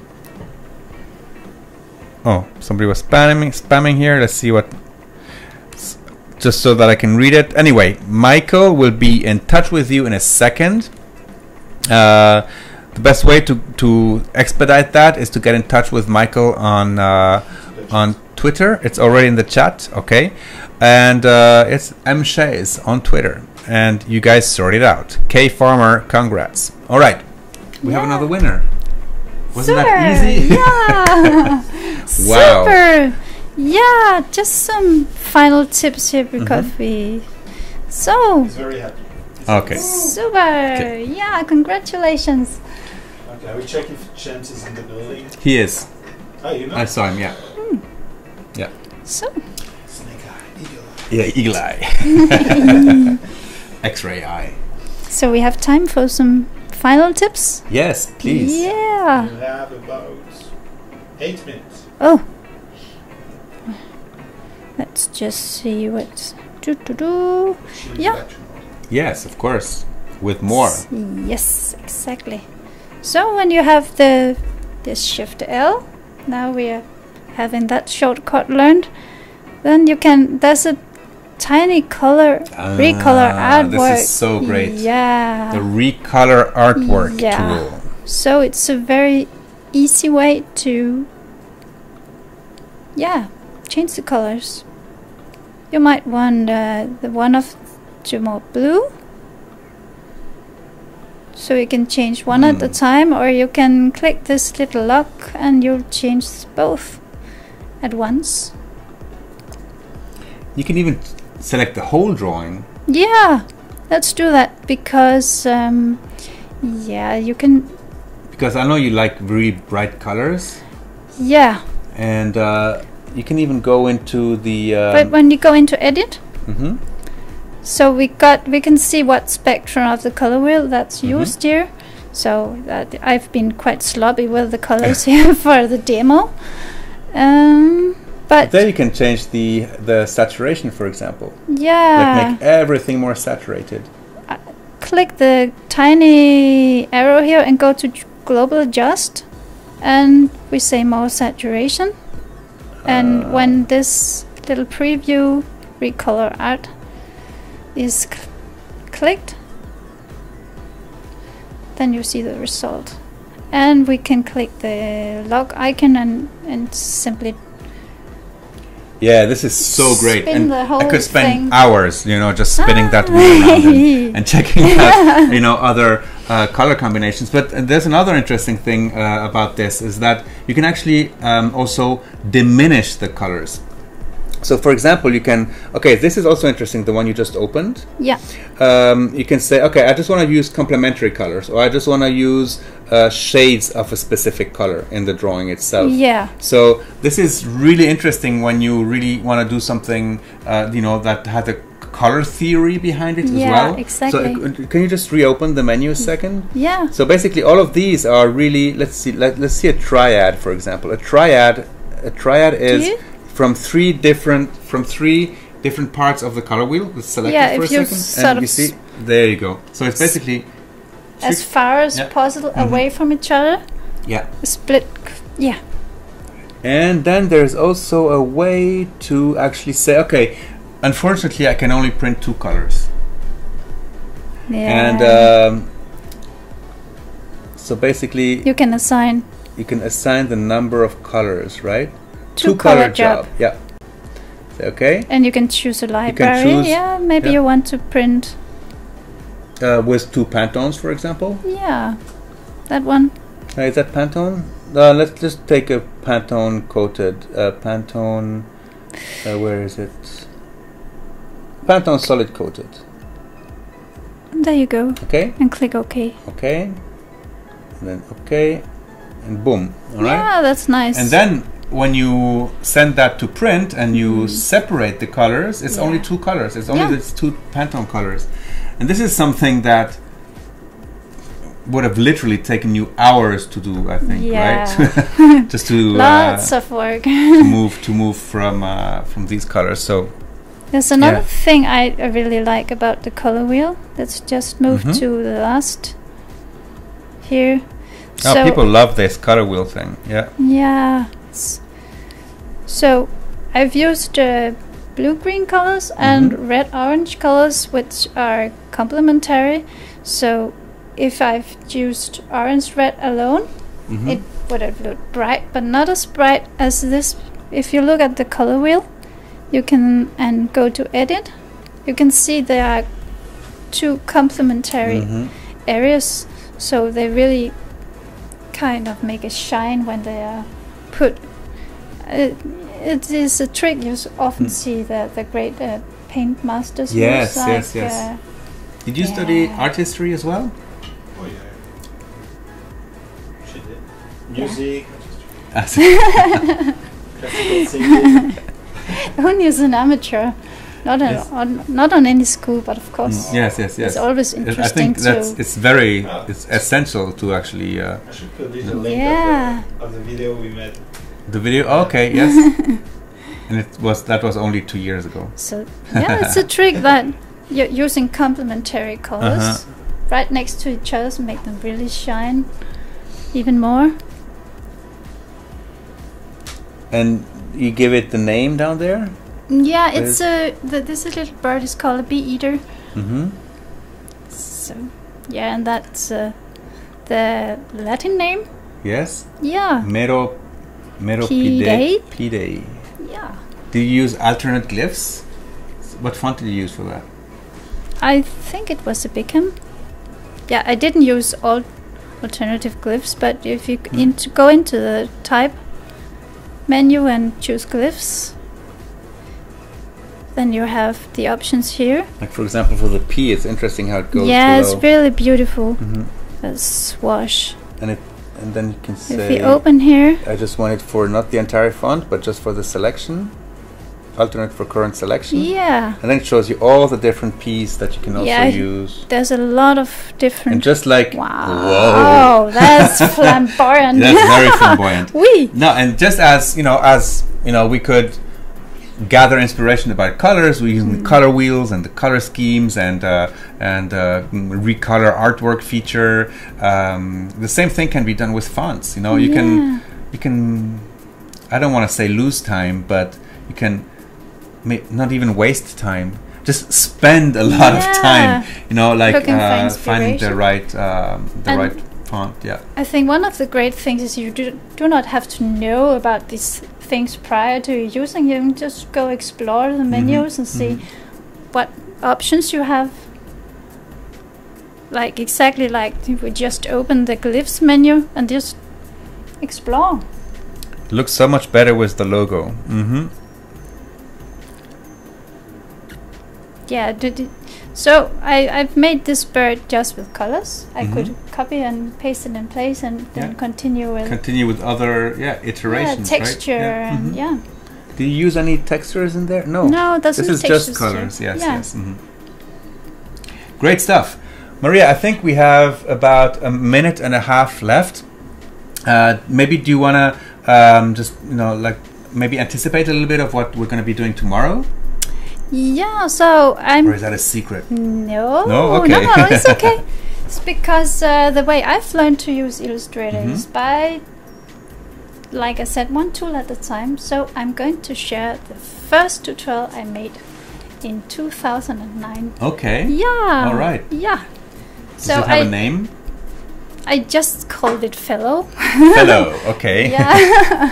oh, somebody was spamming spamming here. Let's see what. s- Just so that I can read it. Anyway, Michael will be in touch with you in a second. Uh, the best way to to expedite that is to get in touch with Michael on uh, on Twitter. It's already in the chat, okay? And uh, it's M Shays on Twitter, and you guys sort it out. K Farmer, congrats! All right, we have Yeah. another winner. Wasn't Super. that easy? Yeah. Wow. Super. Yeah. Just some final tips here because we. So He's very happy. He's Okay. super. Okay. Yeah. Congratulations. Okay, we check if James is in the building. He is. Oh, you know? I saw him. Yeah. Yeah. So Snake eye, eagle eye. Yeah. Eagle eye. X-ray eye. so we have time for some final tips. Yes, please. Yeah. You have about eight minutes. Oh. Let's just see what's do do do. She'll Yeah. be back tomorrow. Yes, of course. With more. Yes, exactly. So when you have the this Shift L, now we are having that shortcut learned. Then you can. There's a tiny color recolor Ah, artwork. This is so great. Yeah. The recolor artwork Yeah. tool. So it's a very easy way to, yeah, change the colors. You might want uh, the one of to more blue. So you can change one at a Hmm. time, or you can click this little lock and you'll change both at once. You can even select the whole drawing. Yeah, let's do that because, um, yeah, you can, Because I know you like really bright colors. yeah. And uh, you can even go into the... Uh, But when you go into edit, mhm. so we got we can see what spectrum of the color wheel that's Mhm. used here. So that I've been quite sloppy with the colors here for the demo. Um, but There you can change the, the saturation, for example. yeah, Like make everything more saturated. click the tiny arrow here and go to j- global adjust, and we say more saturation. And Ah. when this little preview recolor art is cl- clicked, then you see the result. And we can click the log icon and, and simply Yeah, this is so great. spin And the I whole could spend thing. hours, you know, just spinning that Ah. wheel around and, and checking out, you know, other uh, color combinations. But uh, there's another interesting thing uh, about this is that you can actually um, also diminish the colors. So, for example, you can, okay, this is also interesting, the one you just opened. Yeah, Um, you can say, okay, I just want to use complementary colors, or I just want to use uh, shades of a specific color in the drawing itself. yeah, So this is really interesting when you really want to do something, uh, you know, that has a color theory behind it as Yeah, well. exactly. So uh, can you just reopen the menu a second? yeah. So basically, all of these are really. Let's see. Let, let's see a triad, for example. A triad. A triad is you? from three different from three different parts of the color wheel. Let's select Yeah, it for if a you second, sort and of you see. There you go. So it's basically. As far as Yeah. possible Mhm. away from each other. Yeah. Split. Yeah. And then there's also a way to actually say, okay, unfortunately, I can only print two colors. Yeah. And um, so basically, you can assign you can assign the number of colors, right? two color job. Yeah. Say, okay. And you can choose a library. choose- yeah, maybe yeah. you want to print. Uh, with two Pantones, for example. Yeah, that one. Uh, is that Pantone? Uh, let's just take a Pantone coated. Uh, Pantone. Uh, where is it? Pantone solid coated. There you go. Okay. And click OK. Okay. And then okay. And boom. All right. Yeah, that's nice. And then when you send that to print and you Mm. separate the colors, it's Yeah. only two colors. It's only Yeah. these two Pantone colors. And this is something that would have literally taken you hours to do, I think, Yeah. right? Just to Lots uh, of work. to move to move from uh, from these colors. So There's another Yeah. thing I, I really like about the color wheel. Let's just move Mhm. to the last here. oh, So people love this color wheel thing. Yeah. yeah. s- So I've used uh, blue-green colors and Mhm. red-orange colors, which are complementary. So if I've used orange-red alone, Mhm. it would have looked bright, but not as bright as this. If you look at the color wheel, you can and go to edit. You can see there are two complementary Mhm. areas, so they really kind of make a shine when they are put. Uh, it is a trick you s- often Mm. see the the great uh, paint masters Yes, use, yes, like, yes. Uh, Did you study Yeah. art history as well? Oh yeah. She did. Music. Classical singing. only as an amateur, not on, Yes. on not on any school, but of course Mm, yes, yes, yes. it's always I interesting think that's to. it's very Ah. it's essential to actually uh, I should put this a link Yeah. of, the, of the video we made. the video. Okay, yes, and it was that was only two years ago. So yeah, it's a trick that you're using complementary colors Uh-huh. right next to each other to make them really shine even more. And you give it the name down there. Yeah, it's a the, this little bird is called a bee eater. Mm-hmm. So yeah, and that's uh, the Latin name. Yes. Yeah, Mero, Pidae. Pidae. yeah. Do you use alternate glyphs? What font did you use for that? I think it was a Bicam. Yeah, I didn't use all alternative glyphs, but if you Mm. c into, go into the type menu and choose glyphs, then you have the options here. Like for example, for the P, it's interesting how it goes Yeah, below. it's really beautiful. Mhm. A swash. And it, and then you can If say. we open here, I just want it for not the entire font, but just for the selection. Alternate for current selection. yeah, And then it shows you all the different P's that you can also Yeah, use. there's a lot of And different. just like, Wow, whoa, that's flamboyant. that's very flamboyant. Oui. No, and just as, you know, as, you know, we could gather inspiration about colors, we use the color wheels and the color schemes and uh, and uh, mm, recolor artwork feature. Um, the same thing can be done with fonts. You know, you Yeah. can, you can, I don't want to say lose time, but you can ma- not even waste time. Just spend a lot of Yeah. time, you know, like Looking for uh, finding the inspiration. right um, the And- right font. Yeah. I think one of the great things is you do, do not have to know about these things prior to using. You can just go explore the menus and see mhm. what options you have. Like exactly like if we just open the glyphs menu and just explore. Looks so much better with the logo. Mm-hmm. Yeah. Did it, so I I've made this bird just with colors. I Mhm. could copy and paste it in place and then Yeah. continue with Continue with other yeah yeah, iterations, texture right? Yeah. and Mhm. yeah. Do you use any textures in there? No. No, that's This not is just textures, colors. Yes, yeah. yes. Mhm. Great stuff, Maria. I think we have about a minute and a half left. Uh, maybe do you want to um, just you know like maybe anticipate a little bit of what we're going to be doing tomorrow, Yeah, so I'm or is that a secret? no, No? Okay. no, no, it's okay. It's because uh, the way I've learned to use Illustrator Mhm. is by, like I said, one tool at a time. So I'm going to share the first tutorial I made in two thousand nine. Okay. Yeah. All right. Yeah. Does So it have I a name? I just called it Fellow. Hello. Okay. Yeah.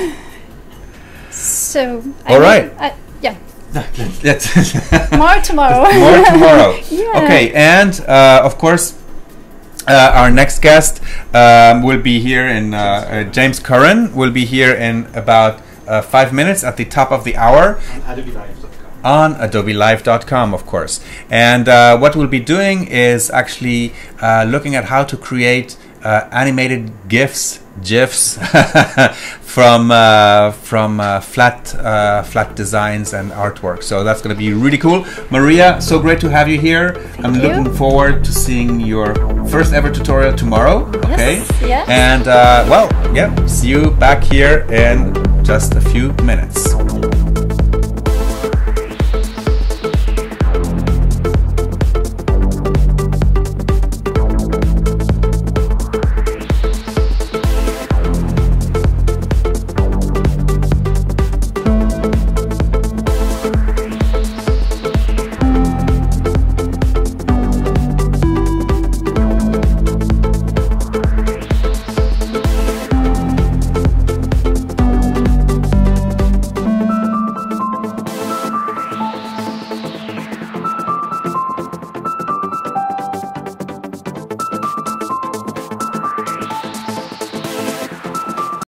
So I All made- right. I, yeah. Let's, let's More tomorrow. More tomorrow. Yeah. Okay, and uh, of course, uh, our next guest um, will be here in uh, uh, James Curran will be here in about uh, five minutes at the top of the hour On adobe live dot com. on adobe live dot com, of course. And uh, what we'll be doing is actually uh, looking at how to create uh, animated GIFs, GIFs from uh, from uh, flat uh, flat designs and artwork. So that's going to be really cool. Maria, so great to have you here. Thank I'm you. looking forward to seeing your first ever tutorial tomorrow. Okay. Yes, yes. And uh, well, yeah, see you back here in just a few minutes.